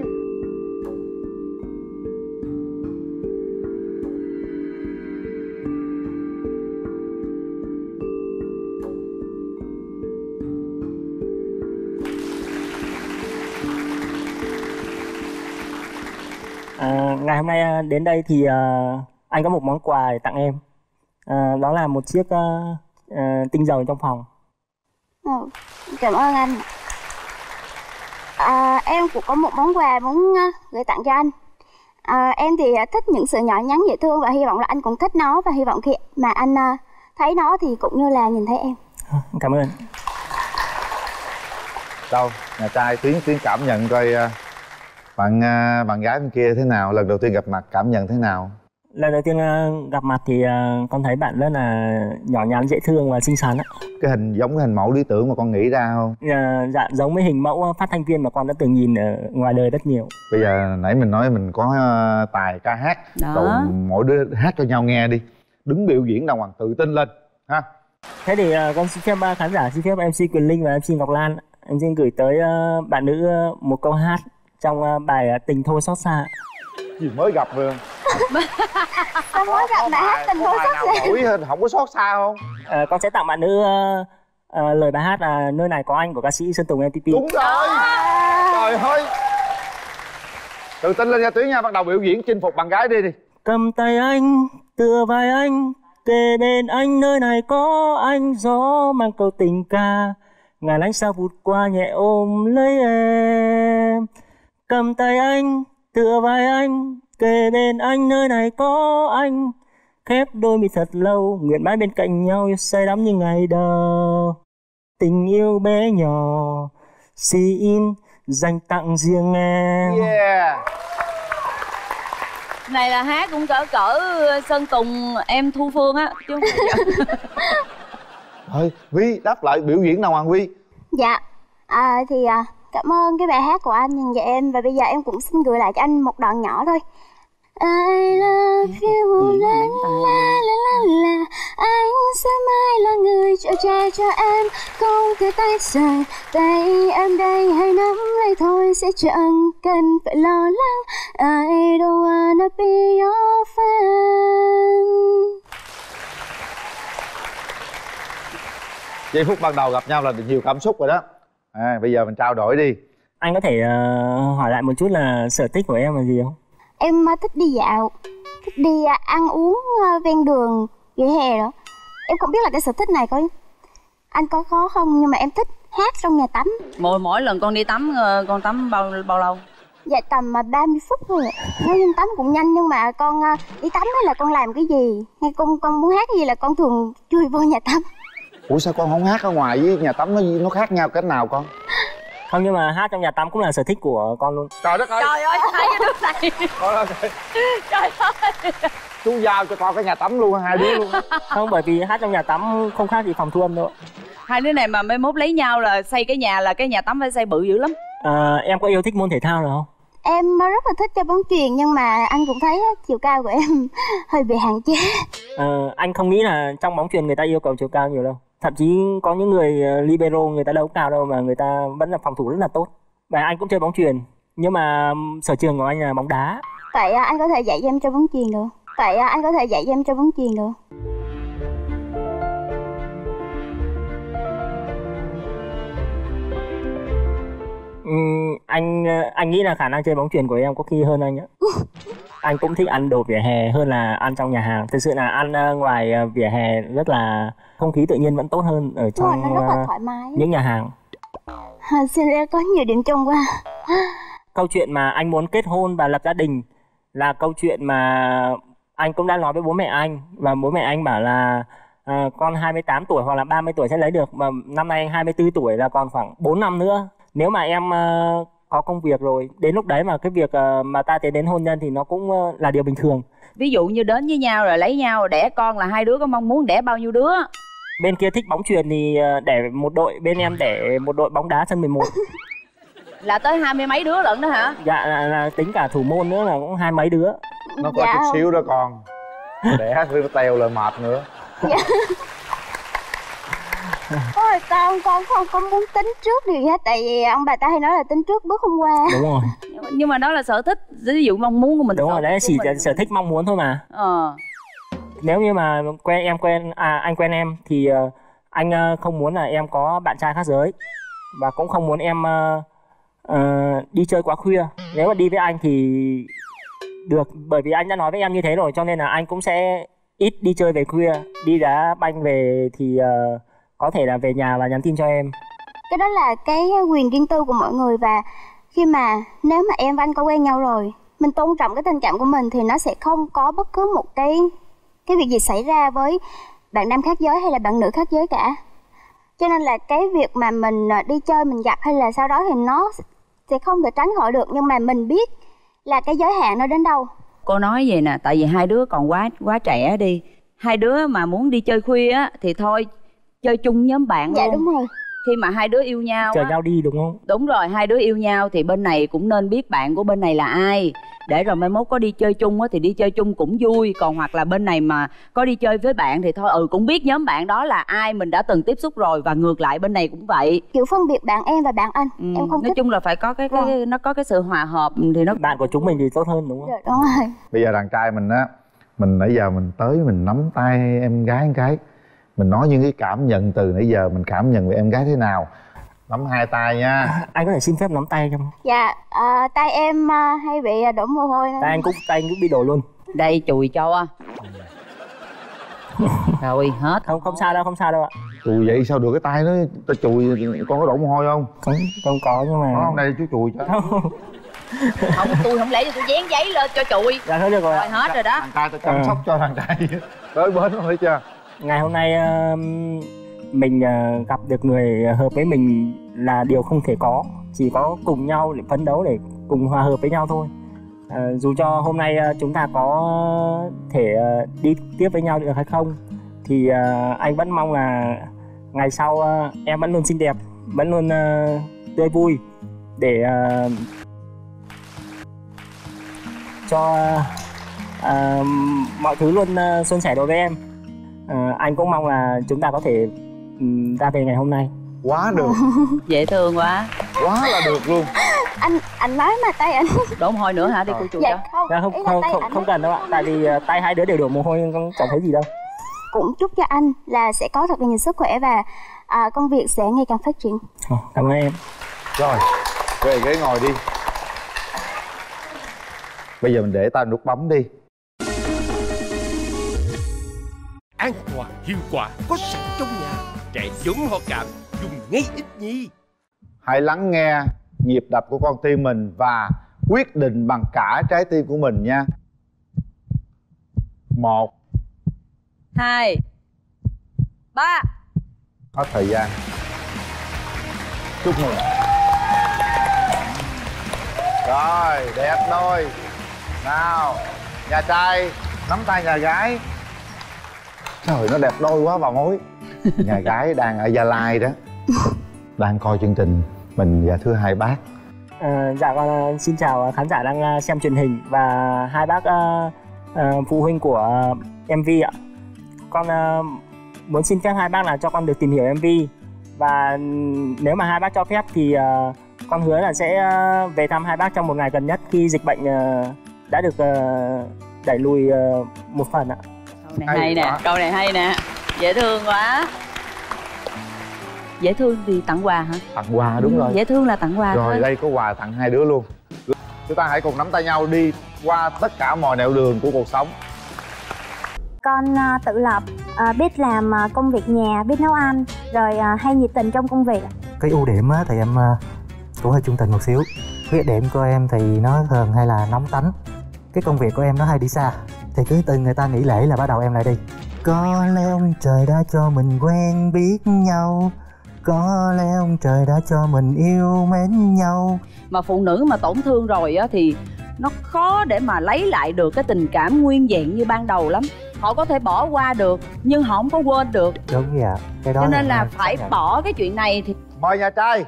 À, ngày hôm nay đến đây thì uh, anh có một món quà để tặng em. À, đó là một chiếc uh, uh, tinh dầu trong phòng. Ừ, cảm ơn anh. À, em cũng có một món quà muốn uh, gửi tặng cho anh. À, em thì uh, thích những sự nhỏ nhắn dễ thương và hy vọng là anh cũng thích nó, và hy vọng khi mà anh uh, thấy nó thì cũng như là nhìn thấy em. À, cảm ơn. Đâu, nhà trai Tuyến Tuyến cảm nhận coi uh, bạn uh, bạn gái bên kia thế nào, lần đầu tiên gặp mặt cảm nhận thế nào? Lần đầu tiên uh, gặp mặt thì uh, con thấy bạn rất là nhỏ nhắn, dễ thương và xinh xắn á. Cái hình giống cái hình mẫu lý tưởng mà con nghĩ ra không? Uh, dạ, giống với hình mẫu phát thanh viên mà con đã từng nhìn ở ngoài đời rất nhiều. Bây giờ nãy mình nói mình có uh, tài ca hát, rồi mỗi đứa hát cho nhau nghe đi, đứng biểu diễn đàng hoàng tự tin lên ha. Thế thì uh, con xin phép uh, khán giả, xin phép em xê Quyền Linh và em xê Ngọc Lan, em xin gửi tới uh, bạn nữ uh, một câu hát trong uh, bài uh, Tình Thôi Xót Xa. Gì mới gặp rồi. Sao mới gặp mẹ hát Tình Thôi Xót Xa? Nổi không có xót xa không? À, con sẽ tặng bạn nữ uh, uh, lời bài hát là Nơi Này Có Anh của ca sĩ Sơn Tùng em tê pê. Đúng rồi. Trời ơi. Tự tin lên nha Tuyến nha, bắt đầu biểu diễn chinh phục bạn gái đi đi. Cầm tay anh, tựa vai anh, kề bên anh, nơi này có anh. Gió mang câu tình ca, ngàn ánh sao vụt qua nhẹ ôm lấy em. Cầm tay anh, tựa vai anh, kề bên anh, nơi này có anh. Khép đôi mi thật lâu, nguyện mãi bên cạnh nhau, say đắm như ngày đầu. Tình yêu bé nhỏ, xin dành tặng riêng em. Yeah. Này là hát cũng cỡ cỡ Sơn Tùng em Thu Phương á chứ không phải. Thôi Vi đáp lại biểu diễn nào Hoàng Vi. Dạ à, thì à, cảm ơn cái bài hát của anh dành cho em. Và bây giờ em cũng xin gửi lại cho anh một đoạn nhỏ thôi. I love you, la la la la la. Anh sẽ mãi là người chở che cho em, không thể tay rời tay em đây, hãy nắm lấy thôi sẽ chẳng cần phải lo lắng. I don't wanna be your fan. Giây phút ban đầu gặp nhau là nhiều cảm xúc rồi đó. À, bây giờ mình trao đổi đi. Anh có thể uh, hỏi lại một chút là sở thích của em là gì không? Em uh, thích đi dạo, thích đi uh, ăn uống uh, ven đường, vỉa hè đó. Em không biết là cái sở thích này có anh có khó không, nhưng mà em thích hát trong nhà tắm. Mỗi mỗi lần con đi tắm, con tắm bao bao lâu? Dạ tầm uh, ba mươi phút thôi ạ. Nói chung tắm cũng nhanh, nhưng mà con uh, đi tắm là con làm cái gì, hay con con muốn hát cái gì là con thường chui vô nhà tắm. Ủa sao con không hát ở ngoài với nhà tắm, nó nó khác nhau cách nào con? Không, nhưng mà hát trong nhà tắm cũng là sở thích của con luôn. Trời đất ơi. Trời ơi, hai cái đứa này. Trời ơi. Chú giao cho con cái nhà tắm luôn, hai đứa luôn. Không, bởi vì hát trong nhà tắm không khác gì phòng thu âm đâu. Hai đứa này mà mai mốt lấy nhau là xây cái nhà là cái nhà tắm phải xây bự dữ lắm. À, em có yêu thích môn thể thao nào không? Em rất là thích chơi bóng chuyền, nhưng mà anh cũng thấy chiều cao của em hơi bị hạn chế. À, anh không nghĩ là trong bóng chuyền người ta yêu cầu chiều cao nhiều đâu. Thậm chí có những người libero người ta đâu cao đâu mà người ta vẫn là phòng thủ rất là tốt. Và anh cũng chơi bóng chuyền, nhưng mà sở trường của anh là bóng đá. Vậy anh có thể dạy cho em chơi bóng chuyền được? Vậy anh có thể dạy cho em chơi bóng chuyền được? Ừ, anh anh nghĩ là khả năng chơi bóng chuyền của em có khi hơn anh á. Anh cũng thích ăn đồ vỉa hè hơn là ăn trong nhà hàng. Thực sự là ăn ngoài vỉa hè rất là không khí tự nhiên vẫn tốt hơn ở trong nó rất là thoải mái. Những nhà hàng. À, xin lỗi, có nhiều điểm chung quá. Câu chuyện mà anh muốn kết hôn và lập gia đình là câu chuyện mà anh cũng đã nói với bố mẹ anh, và bố mẹ anh bảo là à, con hai mươi tám tuổi hoặc là ba mươi tuổi sẽ lấy được, mà năm nay anh hai mươi tư tuổi là còn khoảng bốn năm nữa. Nếu mà em uh, có công việc rồi, đến lúc đấy mà cái việc uh, mà ta tiến đến hôn nhân thì nó cũng uh, là điều bình thường. Ví dụ như đến với nhau rồi lấy nhau đẻ con là hai đứa có mong muốn đẻ bao nhiêu đứa? Bên kia thích bóng chuyền thì uh, đẻ một đội, bên em đẻ một đội bóng đá sân mười một. Là tới hai mươi mấy đứa lận đó hả? Dạ là, là tính cả thủ môn nữa là cũng hai mấy đứa. Nó có dạ. chút xíu đó con. Đẻ nó teo là mệt nữa. Dạ. Ôi con con không có muốn tính trước điều hết, tại vì ông bà ta hay nói là tính trước bước không qua. Đúng rồi. Nhưng mà đó là sở thích, ví dụ mong muốn của mình. Đúng rồi, đấy chỉ mình... sở thích mong muốn thôi mà. Ờ. Nếu như mà quen em quen à anh quen em thì uh, anh uh, không muốn là em có bạn trai khác giới, và cũng không muốn em uh, uh, đi chơi quá khuya. Nếu mà đi với anh thì được, bởi vì anh đã nói với em như thế rồi, cho nên là anh cũng sẽ ít đi chơi về khuya. Đi đá banh về thì uh, có thể là về nhà và nhắn tin cho em. Cái đó là cái quyền riêng tư của mọi người, và khi mà nếu mà em và anh có quen nhau rồi, mình tôn trọng cái tình cảm của mình thì nó sẽ không có bất cứ một cái cái việc gì xảy ra với bạn nam khác giới hay là bạn nữ khác giới cả. Cho nên là cái việc mà mình đi chơi, mình gặp hay là sau đó thì nó sẽ không thể tránh khỏi được, nhưng mà mình biết là cái giới hạn nó đến đâu. Cô nói vậy nè, tại vì hai đứa còn quá quá trẻ đi. Hai đứa mà muốn đi chơi khuya á thì thôi chơi chung nhóm bạn dạ, luôn. Dạ đúng rồi. Khi mà hai đứa yêu nhau chờ á, nhau đi đúng không? Đúng rồi, hai đứa yêu nhau thì bên này cũng nên biết bạn của bên này là ai, để rồi mai mốt có đi chơi chung á thì đi chơi chung cũng vui. Còn hoặc là bên này mà có đi chơi với bạn thì thôi ừ cũng biết nhóm bạn đó là ai, mình đã từng tiếp xúc rồi, và ngược lại bên này cũng vậy. Kiểu phân biệt bạn em và bạn anh. Ừ, em không nói thích. Chung là phải có cái, cái, cái nó có cái sự hòa hợp thì nó bạn của chúng mình thì tốt hơn đúng không? Rồi, đúng rồi. Bây giờ đàn trai mình á, mình nãy giờ mình tới mình nắm tay em gái một cái, mình nói những cái cảm nhận từ nãy giờ mình cảm nhận về em gái thế nào. Nắm hai tay nha. À, anh có thể xin phép nắm tay không? Dạ, à, tay em à, hay bị đổ mồ hôi. Tay anh cũng tay anh cũng bị đổ luôn. Đây chùi cho. Rồi hết. Không không sao đâu, không sao đâu ạ. Chùi vậy sao được, cái tay nó ta chùi con có đổ mồ hôi không? Không, không có nhưng mà. Có không, đây chú chùi cho. Không. Không, tôi không lẽ tôi dán giấy lên cho chùi. Dạ thôi được rồi. Rồi hết rồi đó. Thằng trai tôi chăm sóc cho thằng trai tới bến rồi, thấy chưa? Ngày hôm nay uh, mình uh, gặp được người hợp với mình là điều không thể có, chỉ có cùng nhau để phấn đấu để cùng hòa hợp với nhau thôi. Uh, dù cho hôm nay uh, chúng ta có thể uh, đi tiếp với nhau được hay không thì uh, anh vẫn mong là ngày sau uh, em vẫn luôn xinh đẹp, vẫn luôn uh, tươi vui để uh, cho uh, mọi thứ luôn uh, suôn sẻ đối với em. Uh, anh cũng mong là chúng ta có thể um, ra về ngày hôm nay. Quá được. Dễ thương quá. Quá là được luôn. Anh anh nói mà tay anh đổ mồ hôi nữa hả? Đi cô chùi cho. Dạ không, Dạ, không không không, không cần đâu ạ. Tại vì uh, tay hai đứa đều đổ mồ hôi, không chẳng thấy gì đâu. Cũng chúc cho anh là sẽ có thật là nhiều sức khỏe và à, công việc sẽ ngày càng phát triển. Oh, cảm ơn em. Rồi, về ghế ngồi đi. Bây giờ mình để tay nút bấm đi. An toàn, hiệu quả, có sẵn trong nhà. Trẻ giống ho cảm, dùng ngay ít nhi. Hãy lắng nghe nhịp đập của con tim mình và quyết định bằng cả trái tim của mình nha. Một, hai, ba. hết thời gian. Chúc mừng. Rồi, đẹp đôi. Nào, nhà trai nắm tay nhà gái. Trời, nó đẹp đôi quá bà mối. Nhà gái đang ở Gia Lai đó, đang coi chương trình mình và thưa hai bác. À, dạ con xin chào khán giả đang xem truyền hình và hai bác uh, uh, phụ huynh của uh, em vê ạ. Con uh, muốn xin phép hai bác là cho con được tìm hiểu em vê và nếu mà hai bác cho phép thì uh, con hứa là sẽ uh, về thăm hai bác trong một ngày gần nhất khi dịch bệnh uh, đã được uh, đẩy lùi uh, một phần ạ. Câu này hay, hay nè, câu này hay nè, dễ thương quá. Dễ thương thì tặng quà hả? Tặng quà đúng ừ, rồi. Dễ thương là tặng quà rồi thôi. Đây có quà tặng hai đứa luôn. Chúng ta hãy cùng nắm tay nhau đi qua tất cả mọi nẻo đường của cuộc sống. Con uh, tự lập, uh, biết làm uh, công việc nhà, biết nấu ăn, rồi uh, hay nhiệt tình trong công việc. Cái ưu điểm á, thì em uh, cũng hơi trung tình một xíu. Khuyết điểm của em thì nó thường hay là nóng tánh. Cái công việc của em nó hay đi xa, thì cứ từ người ta nghỉ lễ là bắt đầu em lại đi. Có lẽ ông trời đã cho mình quen biết nhau, có lẽ ông trời đã cho mình yêu mến nhau. Mà phụ nữ mà tổn thương rồi á thì nó khó để mà lấy lại được cái tình cảm nguyên vẹn như ban đầu lắm. Họ có thể bỏ qua được nhưng họ không có quên được. Đúng vậy ạ. Cái đó cho nên là, là phải nhận. bỏ cái chuyện này thì. Mời nhà trai.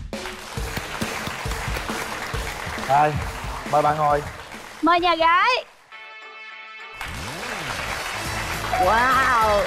Rồi, mời bạn ngồi. Mời nhà gái. Wow.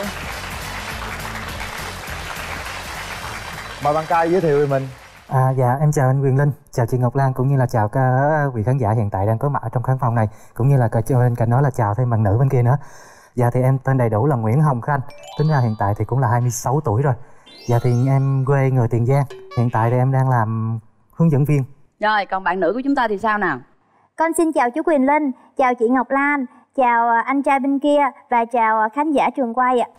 Mời bạn trai giới thiệu về mình. À, dạ em chào anh Quyền Linh, chào chị Ngọc Lan cũng như là chào các vị khán giả hiện tại đang có mặt ở trong khán phòng này, cũng như là bên cạnh đó là chào thêm bạn nữ bên kia nữa. Dạ thì em tên đầy đủ là Nguyễn Hồng Khanh, tính ra hiện tại thì cũng là hai mươi sáu tuổi rồi. Dạ thì em quê người Tiền Giang, hiện tại thì em đang làm hướng dẫn viên. Rồi còn bạn nữ của chúng ta thì sao nào? Con xin chào chú Quyền Linh, chào chị Ngọc Lan, chào anh trai bên kia và chào khán giả trường quay ạ.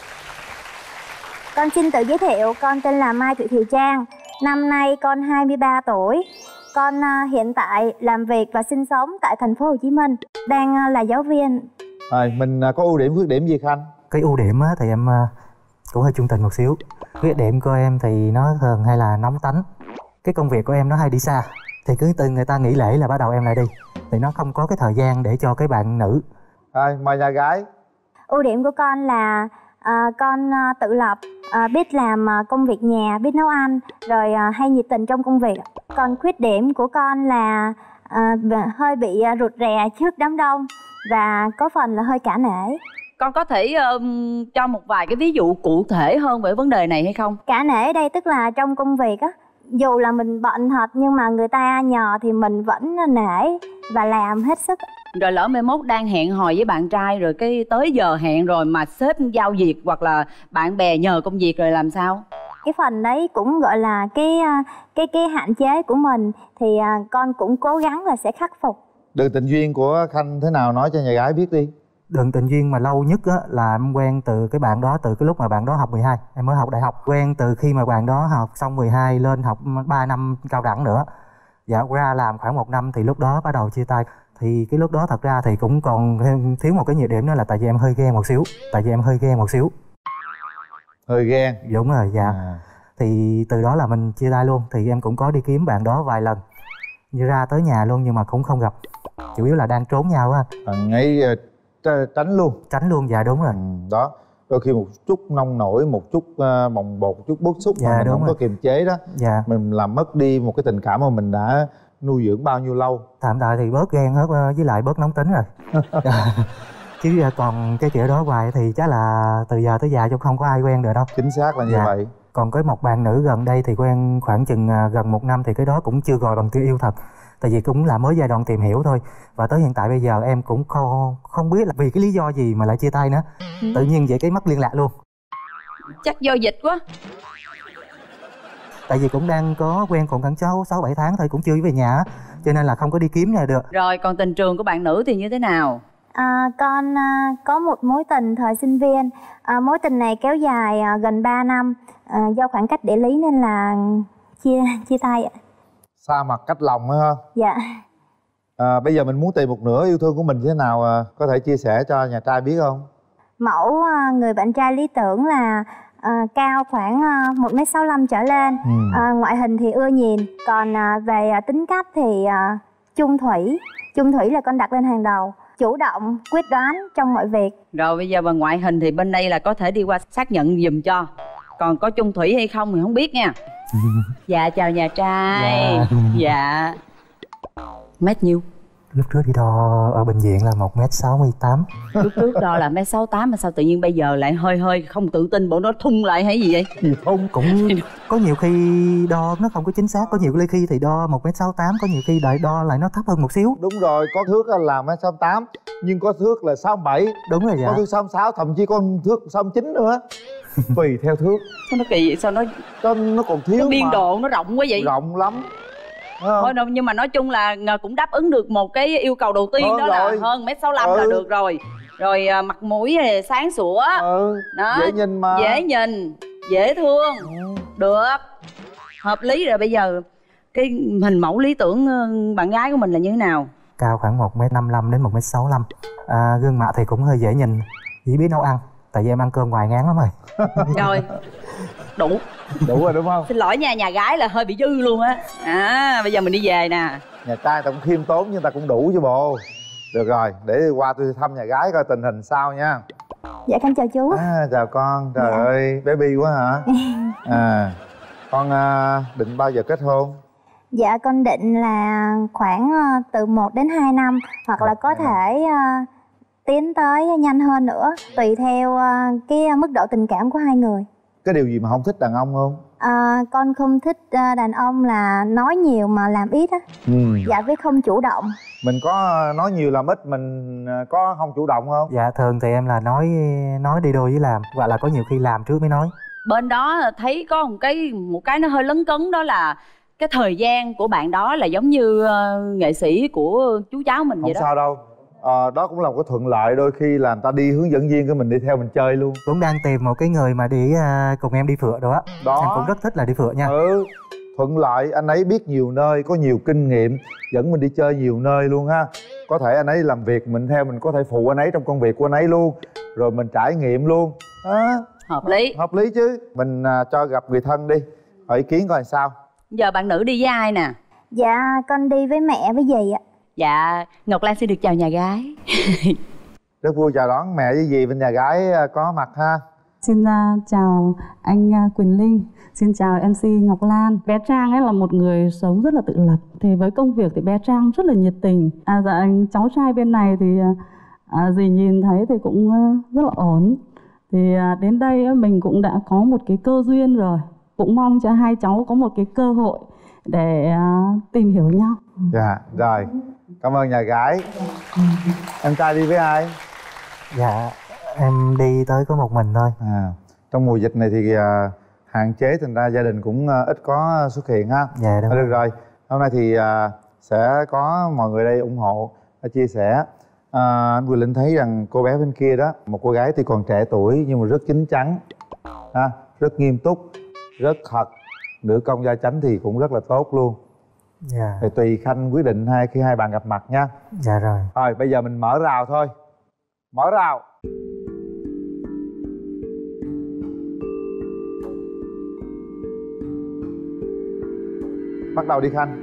Con xin tự giới thiệu, con tên là Mai Thị Thùy Trang. Năm nay con hai mươi ba tuổi. Con uh, hiện tại làm việc và sinh sống tại thành phố Hồ Chí Minh, đang uh, là giáo viên. Rồi, mình uh, có ưu điểm khuyết điểm gì Khanh? Cái ưu điểm á, thì em uh, cũng hơi trung tình một xíu. Khuyết điểm của em thì nó thường hay là nóng tánh. Cái công việc của em nó hay đi xa, thì cứ từ người ta nghỉ lễ là bắt đầu em lại đi, thì nó không có cái thời gian để cho cái bạn nữ. Rồi, mời nhà gái. Ưu điểm của con là À, con à, tự lập, à, biết làm à, công việc nhà, biết nấu ăn, rồi à, hay nhiệt tình trong công việc. Còn khuyết điểm của con là à, hơi bị à, rụt rè trước đám đông và có phần là hơi cả nể. Con có thể uh, cho một vài cái ví dụ cụ thể hơn về vấn đề này hay không? Cả nể đây tức là trong công việc á, dù là mình bận thật nhưng mà người ta nhờ thì mình vẫn nể và làm hết sức. Rồi lỡ mai mốt đang hẹn hò với bạn trai rồi cái tới giờ hẹn rồi mà sếp giao việc hoặc là bạn bè nhờ công việc rồi làm sao? cái phần đấy cũng gọi là cái cái cái hạn chế của mình, thì con cũng cố gắng là sẽ khắc phục. Đường tình duyên của Khanh thế nào nói cho nhà gái biết đi. Đường tình duyên mà lâu nhất á, là em quen từ cái bạn đó từ cái lúc mà bạn đó học mười hai. Em mới học đại học. Quen từ khi mà bạn đó học xong mười hai lên học ba năm cao đẳng nữa. Dạ ra làm khoảng một năm thì lúc đó bắt đầu chia tay. Thì cái lúc đó thật ra thì cũng còn thiếu một cái nhược điểm đó là tại vì em hơi ghen một xíu. Tại vì em hơi ghen một xíu. Hơi ghen. Đúng rồi, dạ. À. Thì từ đó là mình chia tay luôn. Thì em cũng có đi kiếm bạn đó vài lần, như ra tới nhà luôn nhưng mà cũng không gặp. Chủ yếu là đang trốn nhau á. Bạn ấy tránh luôn. Tránh luôn, dạ đúng rồi. Ừ, đó. Đôi khi một chút nông nổi, một chút uh, bồng bột, một chút bức xúc dạ, mà mình không rồi. có kiềm chế đó. Dạ. Mình làm mất đi một cái tình cảm mà mình đã nuôi dưỡng bao nhiêu lâu. Tạm thời thì bớt ghen hết với lại bớt nóng tính rồi. Chứ còn cái kiểu đó hoài thì chắc là từ giờ tới già chứ không có ai quen được đâu. Chính xác là như dạ. vậy. Còn có một bạn nữ gần đây thì quen khoảng chừng gần một năm thì cái đó cũng chưa gọi bằng tiếng yêu thật. Tại vì cũng là mới giai đoạn tìm hiểu thôi. Và tới hiện tại bây giờ em cũng không, không biết là vì cái lý do gì mà lại chia tay nữa. Ừ. Tự nhiên vậy cái mất liên lạc luôn. Chắc do dịch quá. Tại vì cũng đang có quen còn khoảng sáu bảy tháng thôi, cũng chưa về nhà, cho nên là không có đi kiếm nhà được. Rồi còn tình trường của bạn nữ thì như thế nào? À, con à, có một mối tình thời sinh viên. à, Mối tình này kéo dài à, gần ba năm. à, Do khoảng cách địa lý nên là chia chia tay ạ. Xa mặt cách lòng á ha. Dạ. À, bây giờ mình muốn tìm một nửa yêu thương của mình như thế nào, à, có thể chia sẻ cho nhà trai biết không? Mẫu à, người bạn trai lý tưởng là à, cao khoảng à, một mét sáu mươi lăm trở lên. ừ. à, Ngoại hình thì ưa nhìn. Còn à, về à, tính cách thì à, chung thủy. Chung thủy là con đặt lên hàng đầu. Chủ động, quyết đoán trong mọi việc. Rồi bây giờ bằng ngoại hình thì bên đây là có thể đi qua xác nhận giùm cho. Còn có chung thủy hay không thì không biết nha. Dạ chào nhà trai. Dạ, dạ. Mét nhiêu? Lúc trước đi đo ở bệnh viện là một mét sáu mươi tám. Lúc trước đo là mét sáu mươi tám mà sao tự nhiên bây giờ lại hơi hơi không tự tin, bộ nó thung lại hay gì vậy? Gì thung? Cũng có nhiều khi đo nó không có chính xác, có nhiều khi thì đo một mét sáu mươi tám, có nhiều khi đợi đo lại nó thấp hơn một xíu. Đúng rồi, có thước là một mét sáu mươi tám nhưng có thước là sáu mươi bảy. Đúng rồi, dạ. Có thước sáu mươi sáu, thậm chí có thước sáu mươi chín nữa. Tùy theo thước. Sao nó kỳ vậy? Sao nó nó, nó còn thiếu nó điên mà. độ, nó rộng quá vậy? Rộng lắm. Thôi đâu, nhưng mà nói chung là cũng đáp ứng được một cái yêu cầu đầu tiên. Hơn đó rồi. Là hơn mét sáu mươi lăm ừ. là được rồi. Rồi mặt mũi sáng sủa. Ừ. Đó. Dễ nhìn mà. Dễ nhìn, dễ thương. ừ. Được. Hợp lý rồi. Bây giờ cái hình mẫu lý tưởng bạn gái của mình là như thế nào? Cao khoảng một mét năm mươi lăm đến một mét sáu mươi lăm. à, Gương mặt thì cũng hơi dễ nhìn. Chỉ biết nấu ăn. Tại vì em ăn cơm ngoài ngán lắm rồi. Rồi. Đủ. Đủ rồi đúng không? Xin lỗi nha, nhà gái là hơi bị dư luôn á. À bây giờ mình đi về nè. Nhà trai ta cũng khiêm tốn nhưng ta cũng đủ chứ bộ. Được rồi, để qua tôi thăm nhà gái coi tình hình sao nha. Dạ con chào chú. À, chào con. Trời dạ. ơi, baby quá hả? À, con uh, định bao giờ kết hôn? Dạ con định là khoảng uh, từ một đến hai năm. Hoặc là có thể uh, tiến tới nhanh hơn nữa. Tùy theo uh, cái mức độ tình cảm của hai người. Cái điều gì mà không thích đàn ông không? À, con không thích uh, đàn ông là nói nhiều mà làm ít á. ừ. Dạ với không chủ động. Mình có nói nhiều làm ít, mình có không chủ động không? Dạ thường thì em là nói nói đi đôi với làm. Hoặc là có nhiều khi làm trước mới nói. Bên đó thấy có một cái một cái nó hơi lấn cấn, đó là cái thời gian của bạn đó là giống như uh, nghệ sĩ của chú cháu mình không vậy đó. Không sao đâu. À, đó cũng là một cái thuận lợi, đôi khi là người ta đi hướng dẫn viên cái mình đi theo mình chơi luôn. Cũng đang tìm một cái người mà đi uh, cùng em đi phượt đó. Đó. Em cũng rất thích là đi phượt nha. Ừ, thuận lợi, anh ấy biết nhiều nơi, có nhiều kinh nghiệm, dẫn mình đi chơi nhiều nơi luôn ha. Có thể anh ấy làm việc mình theo, mình có thể phụ anh ấy trong công việc của anh ấy luôn. Rồi mình trải nghiệm luôn à, hợp lý. Hợp lý chứ. Mình uh, cho gặp người thân đi, hỏi ý kiến coi sao. Giờ bạn nữ đi với ai nè? Dạ con đi với mẹ với dì ạ. Dạ Ngọc Lan xin được chào nhà gái. Rất vui chào đón mẹ với dì bên nhà gái có mặt ha. Xin uh, chào anh uh, Quỳnh Linh. Xin chào em xê Ngọc Lan. Bé Trang ấy là một người sống rất là tự lập. Thì với công việc thì bé Trang rất là nhiệt tình. À dạ anh cháu trai bên này thì à, dì nhìn thấy thì cũng uh, rất là ổn. Thì à, đến đây mình cũng đã có một cái cơ duyên rồi. Cũng mong cho hai cháu có một cái cơ hội để uh, tìm hiểu nhau. Dạ rồi. Cảm ơn nhà gái. Em trai đi với ai? Dạ em đi tới có một mình thôi. À, trong mùa dịch này thì uh, hạn chế thành ra gia đình cũng uh, ít có xuất hiện ha. Dạ đúng. Thôi được rồi, hôm nay thì uh, sẽ có mọi người đây ủng hộ, uh, chia sẻ. uh, Anh Quyền Linh thấy rằng cô bé bên kia đó, một cô gái tuy còn trẻ tuổi nhưng mà rất chín chắn ha, rất nghiêm túc, rất thật. Nữ công gia chánh thì cũng rất là tốt luôn. Dạ. Thì tùy Khanh quyết định hai khi hai bạn gặp mặt nha. Dạ rồi. Rồi bây giờ mình mở rào thôi. Mở rào. Bắt đầu đi Khanh.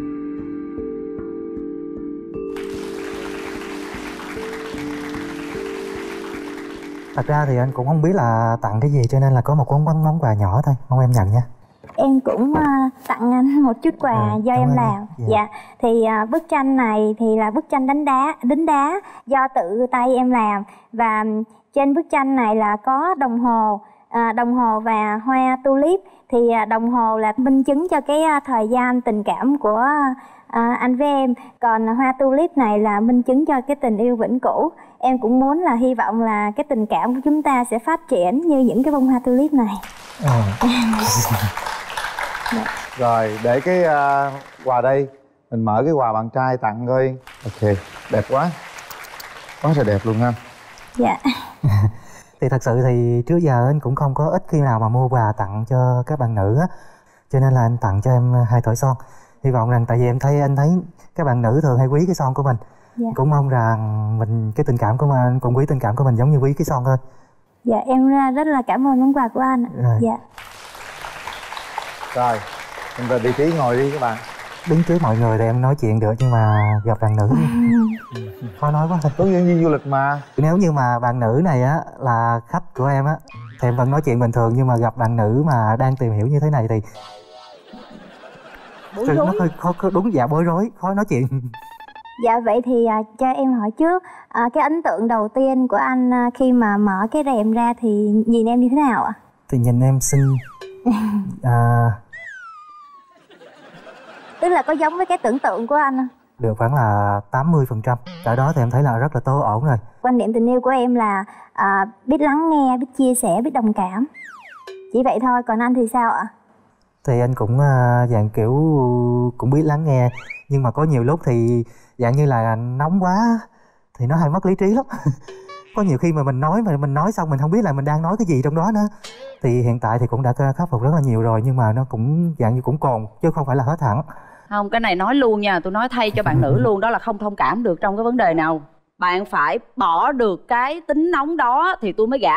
Thật ra thì anh cũng không biết là tặng cái gì cho nên là có một món món món quà nhỏ thôi, mong em nhận nha. Em cũng uh, tặng anh một chút quà à, do em làm. Dạ. dạ. Thì uh, bức tranh này thì là bức tranh đánh đá, đính đá do tự tay em làm. Và trên bức tranh này là có đồng hồ, uh, đồng hồ và hoa tulip. Thì uh, đồng hồ là minh chứng cho cái uh, thời gian tình cảm của uh, anh với em. Còn hoa tulip này là minh chứng cho cái tình yêu vĩnh cửu. Em cũng muốn là hy vọng là cái tình cảm của chúng ta sẽ phát triển như những cái bông hoa tulip này. à. Rồi để cái uh, quà đây, mình mở cái quà bạn trai tặng coi. Ok, đẹp quá, quá là đẹp luôn ha. Dạ. Thì thật sự thì trước giờ anh cũng không có ít khi nào mà mua quà tặng cho các bạn nữ á, cho nên là anh tặng cho em hai thỏi son. Hy vọng rằng tại vì em thấy anh thấy các bạn nữ thường hay quý cái son của mình. Dạ. Cũng mong rằng mình cái tình cảm của mình cũng quý tình cảm của mình giống như quý cái son thôi. Dạ em rất là cảm ơn món quà của anh. Rồi. Dạ. Rồi, chúng ta đi tí ngồi đi các bạn. Đứng trước mọi người thì em nói chuyện được nhưng mà gặp bạn nữ khó nói quá. Hướng dẫn viên du lịch mà. Nếu như mà bạn nữ này á là khách của em á thì em vẫn nói chuyện bình thường, nhưng mà gặp bạn nữ mà đang tìm hiểu như thế này thì bối rối. Nó hơi khó, đúng dạ bối rối, khó nói chuyện. Dạ vậy thì à, cho em hỏi trước, à, cái ấn tượng đầu tiên của anh à, khi mà mở cái rèm ra thì nhìn em như thế nào ạ? Thì nhìn em xinh. à... Tức là có giống với cái tưởng tượng của anh không? Được khoảng là tám mươi phần trăm. Tại đó thì em thấy là rất là tốt, ổn rồi. Quan niệm tình yêu của em là à, biết lắng nghe, biết chia sẻ, biết đồng cảm. Chỉ vậy thôi, còn anh thì sao ạ? Thì anh cũng uh, dạng kiểu cũng biết lắng nghe, nhưng mà có nhiều lúc thì dạng như là nóng quá thì nó hay mất lý trí lắm. Có nhiều khi mà mình nói mà mình nói xong mình không biết là mình đang nói cái gì trong đó nữa. Thì hiện tại thì cũng đã khắc phục rất là nhiều rồi, nhưng mà nó cũng dạng như cũng còn chứ không phải là hết hẳn. Không, cái này nói luôn nha, tôi nói thay cho bạn nữ luôn, đó là không thông cảm được trong cái vấn đề nào. Bạn phải bỏ được cái tính nóng đó thì tôi mới gả.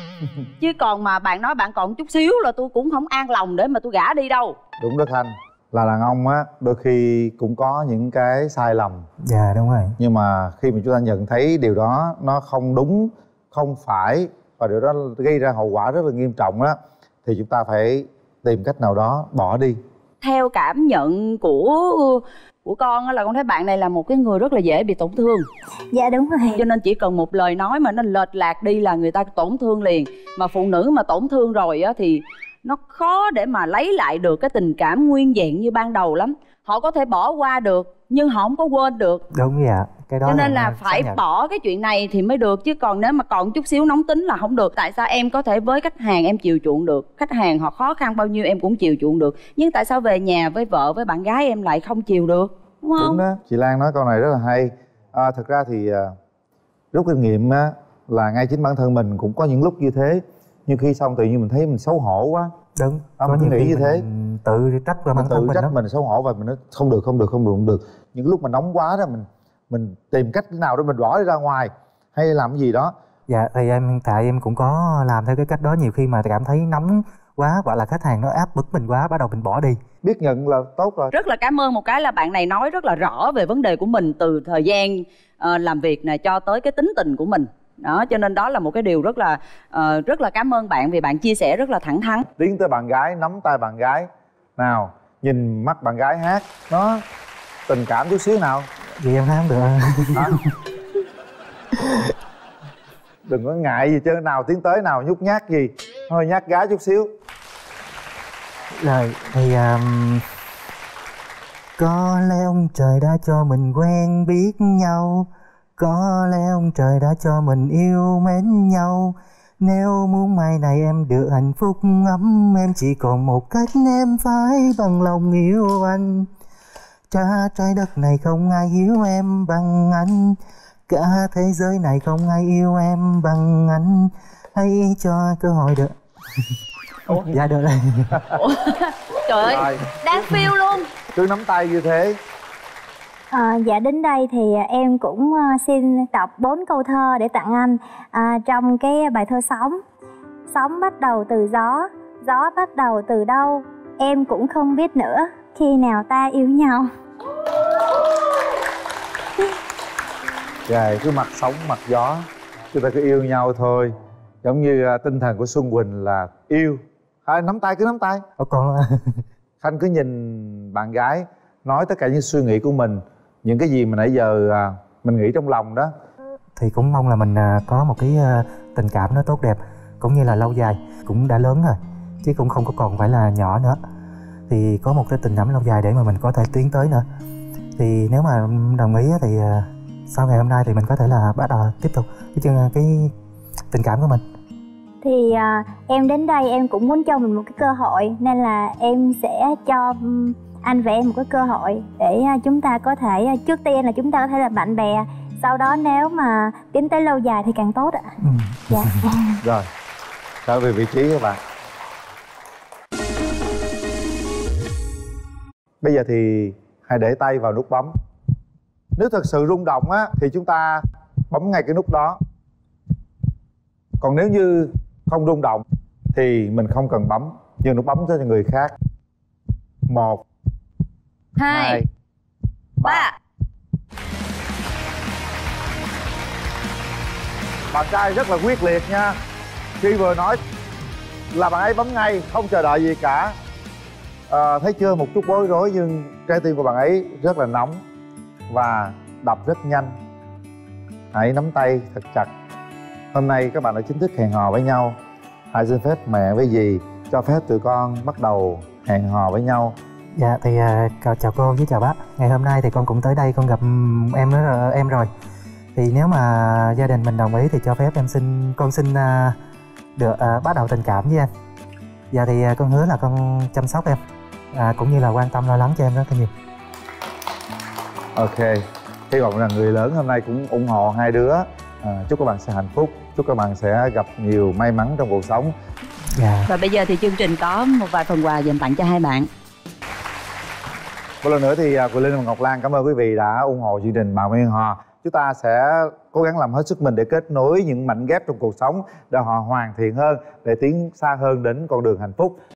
Chứ còn mà bạn nói bạn còn chút xíu là tôi cũng không an lòng để mà tôi gả đi đâu. Đúng đó Khanh, là đàn ông á đôi khi cũng có những cái sai lầm. Dạ đúng rồi. Nhưng mà khi mà chúng ta nhận thấy điều đó nó không đúng, không phải, và điều đó gây ra hậu quả rất là nghiêm trọng á, thì chúng ta phải tìm cách nào đó bỏ đi. Theo cảm nhận của của con là con thấy bạn này là một cái người rất là dễ bị tổn thương. Dạ đúng rồi. Cho nên chỉ cần một lời nói mà nó lệch lạc đi là người ta tổn thương liền. Mà phụ nữ mà tổn thương rồi á thì nó khó để mà lấy lại được cái tình cảm nguyên vẹn như ban đầu lắm. Họ có thể bỏ qua được nhưng họ không có quên được. Đúng dạ. Cái đó cho nên là, là phải bỏ cái chuyện này thì mới được. Chứ còn nếu mà còn chút xíu nóng tính là không được. Tại sao em có thể với khách hàng em chiều chuộng được, khách hàng họ khó khăn bao nhiêu em cũng chiều chuộng được, nhưng tại sao về nhà với vợ với bạn gái em lại không chiều được, đúng không? Đúng đó, chị Lan nói câu này rất là hay. à, Thật ra thì à, rút kinh nghiệm á, là ngay chính bản thân mình cũng có những lúc như thế. Nhưng khi xong tự nhiên mình thấy mình xấu hổ quá. Đúng, à, có nghĩ như thế, tự trách vào bản thân tự mình trách đó. mình xấu hổ và mình nói không được không được không được không được. Những lúc mà nóng quá đó mình mình tìm cách nào để mình bỏ đi ra ngoài hay làm cái gì đó. Dạ thì em hiện tại em cũng có làm theo cái cách đó. Nhiều khi mà cảm thấy nóng quá hoặc là khách hàng nó áp bức mình quá, bắt đầu mình bỏ đi. Biết nhận là tốt rồi. Rất là cảm ơn một cái là bạn này nói rất là rõ về vấn đề của mình, từ thời gian uh, làm việc này cho tới cái tính tình của mình đó, cho nên đó là một cái điều rất là uh, rất là cảm ơn bạn vì bạn chia sẻ rất là thẳng thắn. Tiến tới bạn gái, nắm tay bạn gái nào, nhìn mắt bạn gái hát nó tình cảm chút xíu nào. Vì em hát không được. Hả? Đừng có ngại gì chứ, nào tiến tới nào nhút nhát gì, hơi nhát gái chút xíu. Rồi thì um, có lẽ ông trời đã cho mình quen biết nhau, có lẽ ông trời đã cho mình yêu mến nhau, Nếu muốn mai này em được hạnh phúc ấm, em chỉ còn một cách, em phải bằng lòng yêu anh. Cả trái đất này không ai hiểu em bằng anh, cả thế giới này không ai yêu em bằng anh. Hãy cho cơ hội được. Ủa? Dạ được rồi. Trời ơi, rồi. Đang phiêu luôn. Cứ nắm tay như thế. À, dạ đến đây thì em cũng xin đọc bốn câu thơ để tặng anh à, trong cái bài thơ Sóng. Sóng bắt đầu từ gió, gió bắt đầu từ đâu, em cũng không biết nữa, khi nào ta yêu nhau. Dạ, cứ mặt sóng mặt gió, chúng ta cứ yêu nhau thôi. Giống như uh, tinh thần của Xuân Quỳnh là yêu. À, nắm tay cứ nắm tay. Ủa còn Khanh cứ nhìn bạn gái, nói tất cả những suy nghĩ của mình, những cái gì mà nãy giờ uh, mình nghĩ trong lòng đó. Thì cũng mong là mình uh, có một cái uh, tình cảm nó tốt đẹp, cũng như là lâu dài. Cũng đã lớn rồi, chứ cũng không có còn phải là nhỏ nữa. Thì có một cái tình cảm lâu dài để mà mình có thể tiến tới nữa. Thì nếu mà đồng ý thì uh, sau ngày hôm nay thì mình có thể là bắt đầu tiếp tục cái, cái tình cảm của mình. Thì à, em đến đây em cũng muốn cho mình một cái cơ hội, nên là em sẽ cho anh và em một cái cơ hội để chúng ta có thể, trước tiên là chúng ta có thể là bạn bè, sau đó nếu mà tiến tới lâu dài thì càng tốt ạ. Ừ. Dạ. Rồi, trở về vị trí các bạn. Bây giờ thì hãy để tay vào nút bấm. Nếu thật sự rung động á thì chúng ta bấm ngay cái nút đó. Còn nếu như không rung động thì mình không cần bấm, nhưng nút bấm cho người khác. Một, hai, hai ba. Bạn trai rất là quyết liệt nha. Khi vừa nói là bạn ấy bấm ngay, không chờ đợi gì cả. à, Thấy chưa, một chút bối rối nhưng trái tim của bạn ấy rất là nóng và đập rất nhanh. Hãy nắm tay thật chặt. Hôm nay các bạn đã chính thức hẹn hò với nhau. Hãy xin phép mẹ với dì cho phép tụi con bắt đầu hẹn hò với nhau. Dạ thì uh, chào cô với chào bác. Ngày hôm nay thì con cũng tới đây con gặp em đó, em rồi. Thì nếu mà gia đình mình đồng ý thì cho phép em xin con xin uh, được uh, bắt đầu tình cảm với em. Dạ thì uh, con hứa là con chăm sóc em, uh, cũng như là quan tâm lo lắng cho em rất là nhiều. Ok, hy vọng rằng người lớn hôm nay cũng ủng hộ hai đứa. À, chúc các bạn sẽ hạnh phúc, chúc các bạn sẽ gặp nhiều may mắn trong cuộc sống. Dạ. Và bây giờ thì chương trình có một vài phần quà dành tặng cho hai bạn. Một lần nữa thì Quỳnh Linh và Ngọc Lan cảm ơn quý vị đã ủng hộ chương trình Bạn Hẹn Hò. Chúng ta sẽ cố gắng làm hết sức mình để kết nối những mảnh ghép trong cuộc sống để họ hoàn thiện hơn, để tiến xa hơn đến con đường hạnh phúc.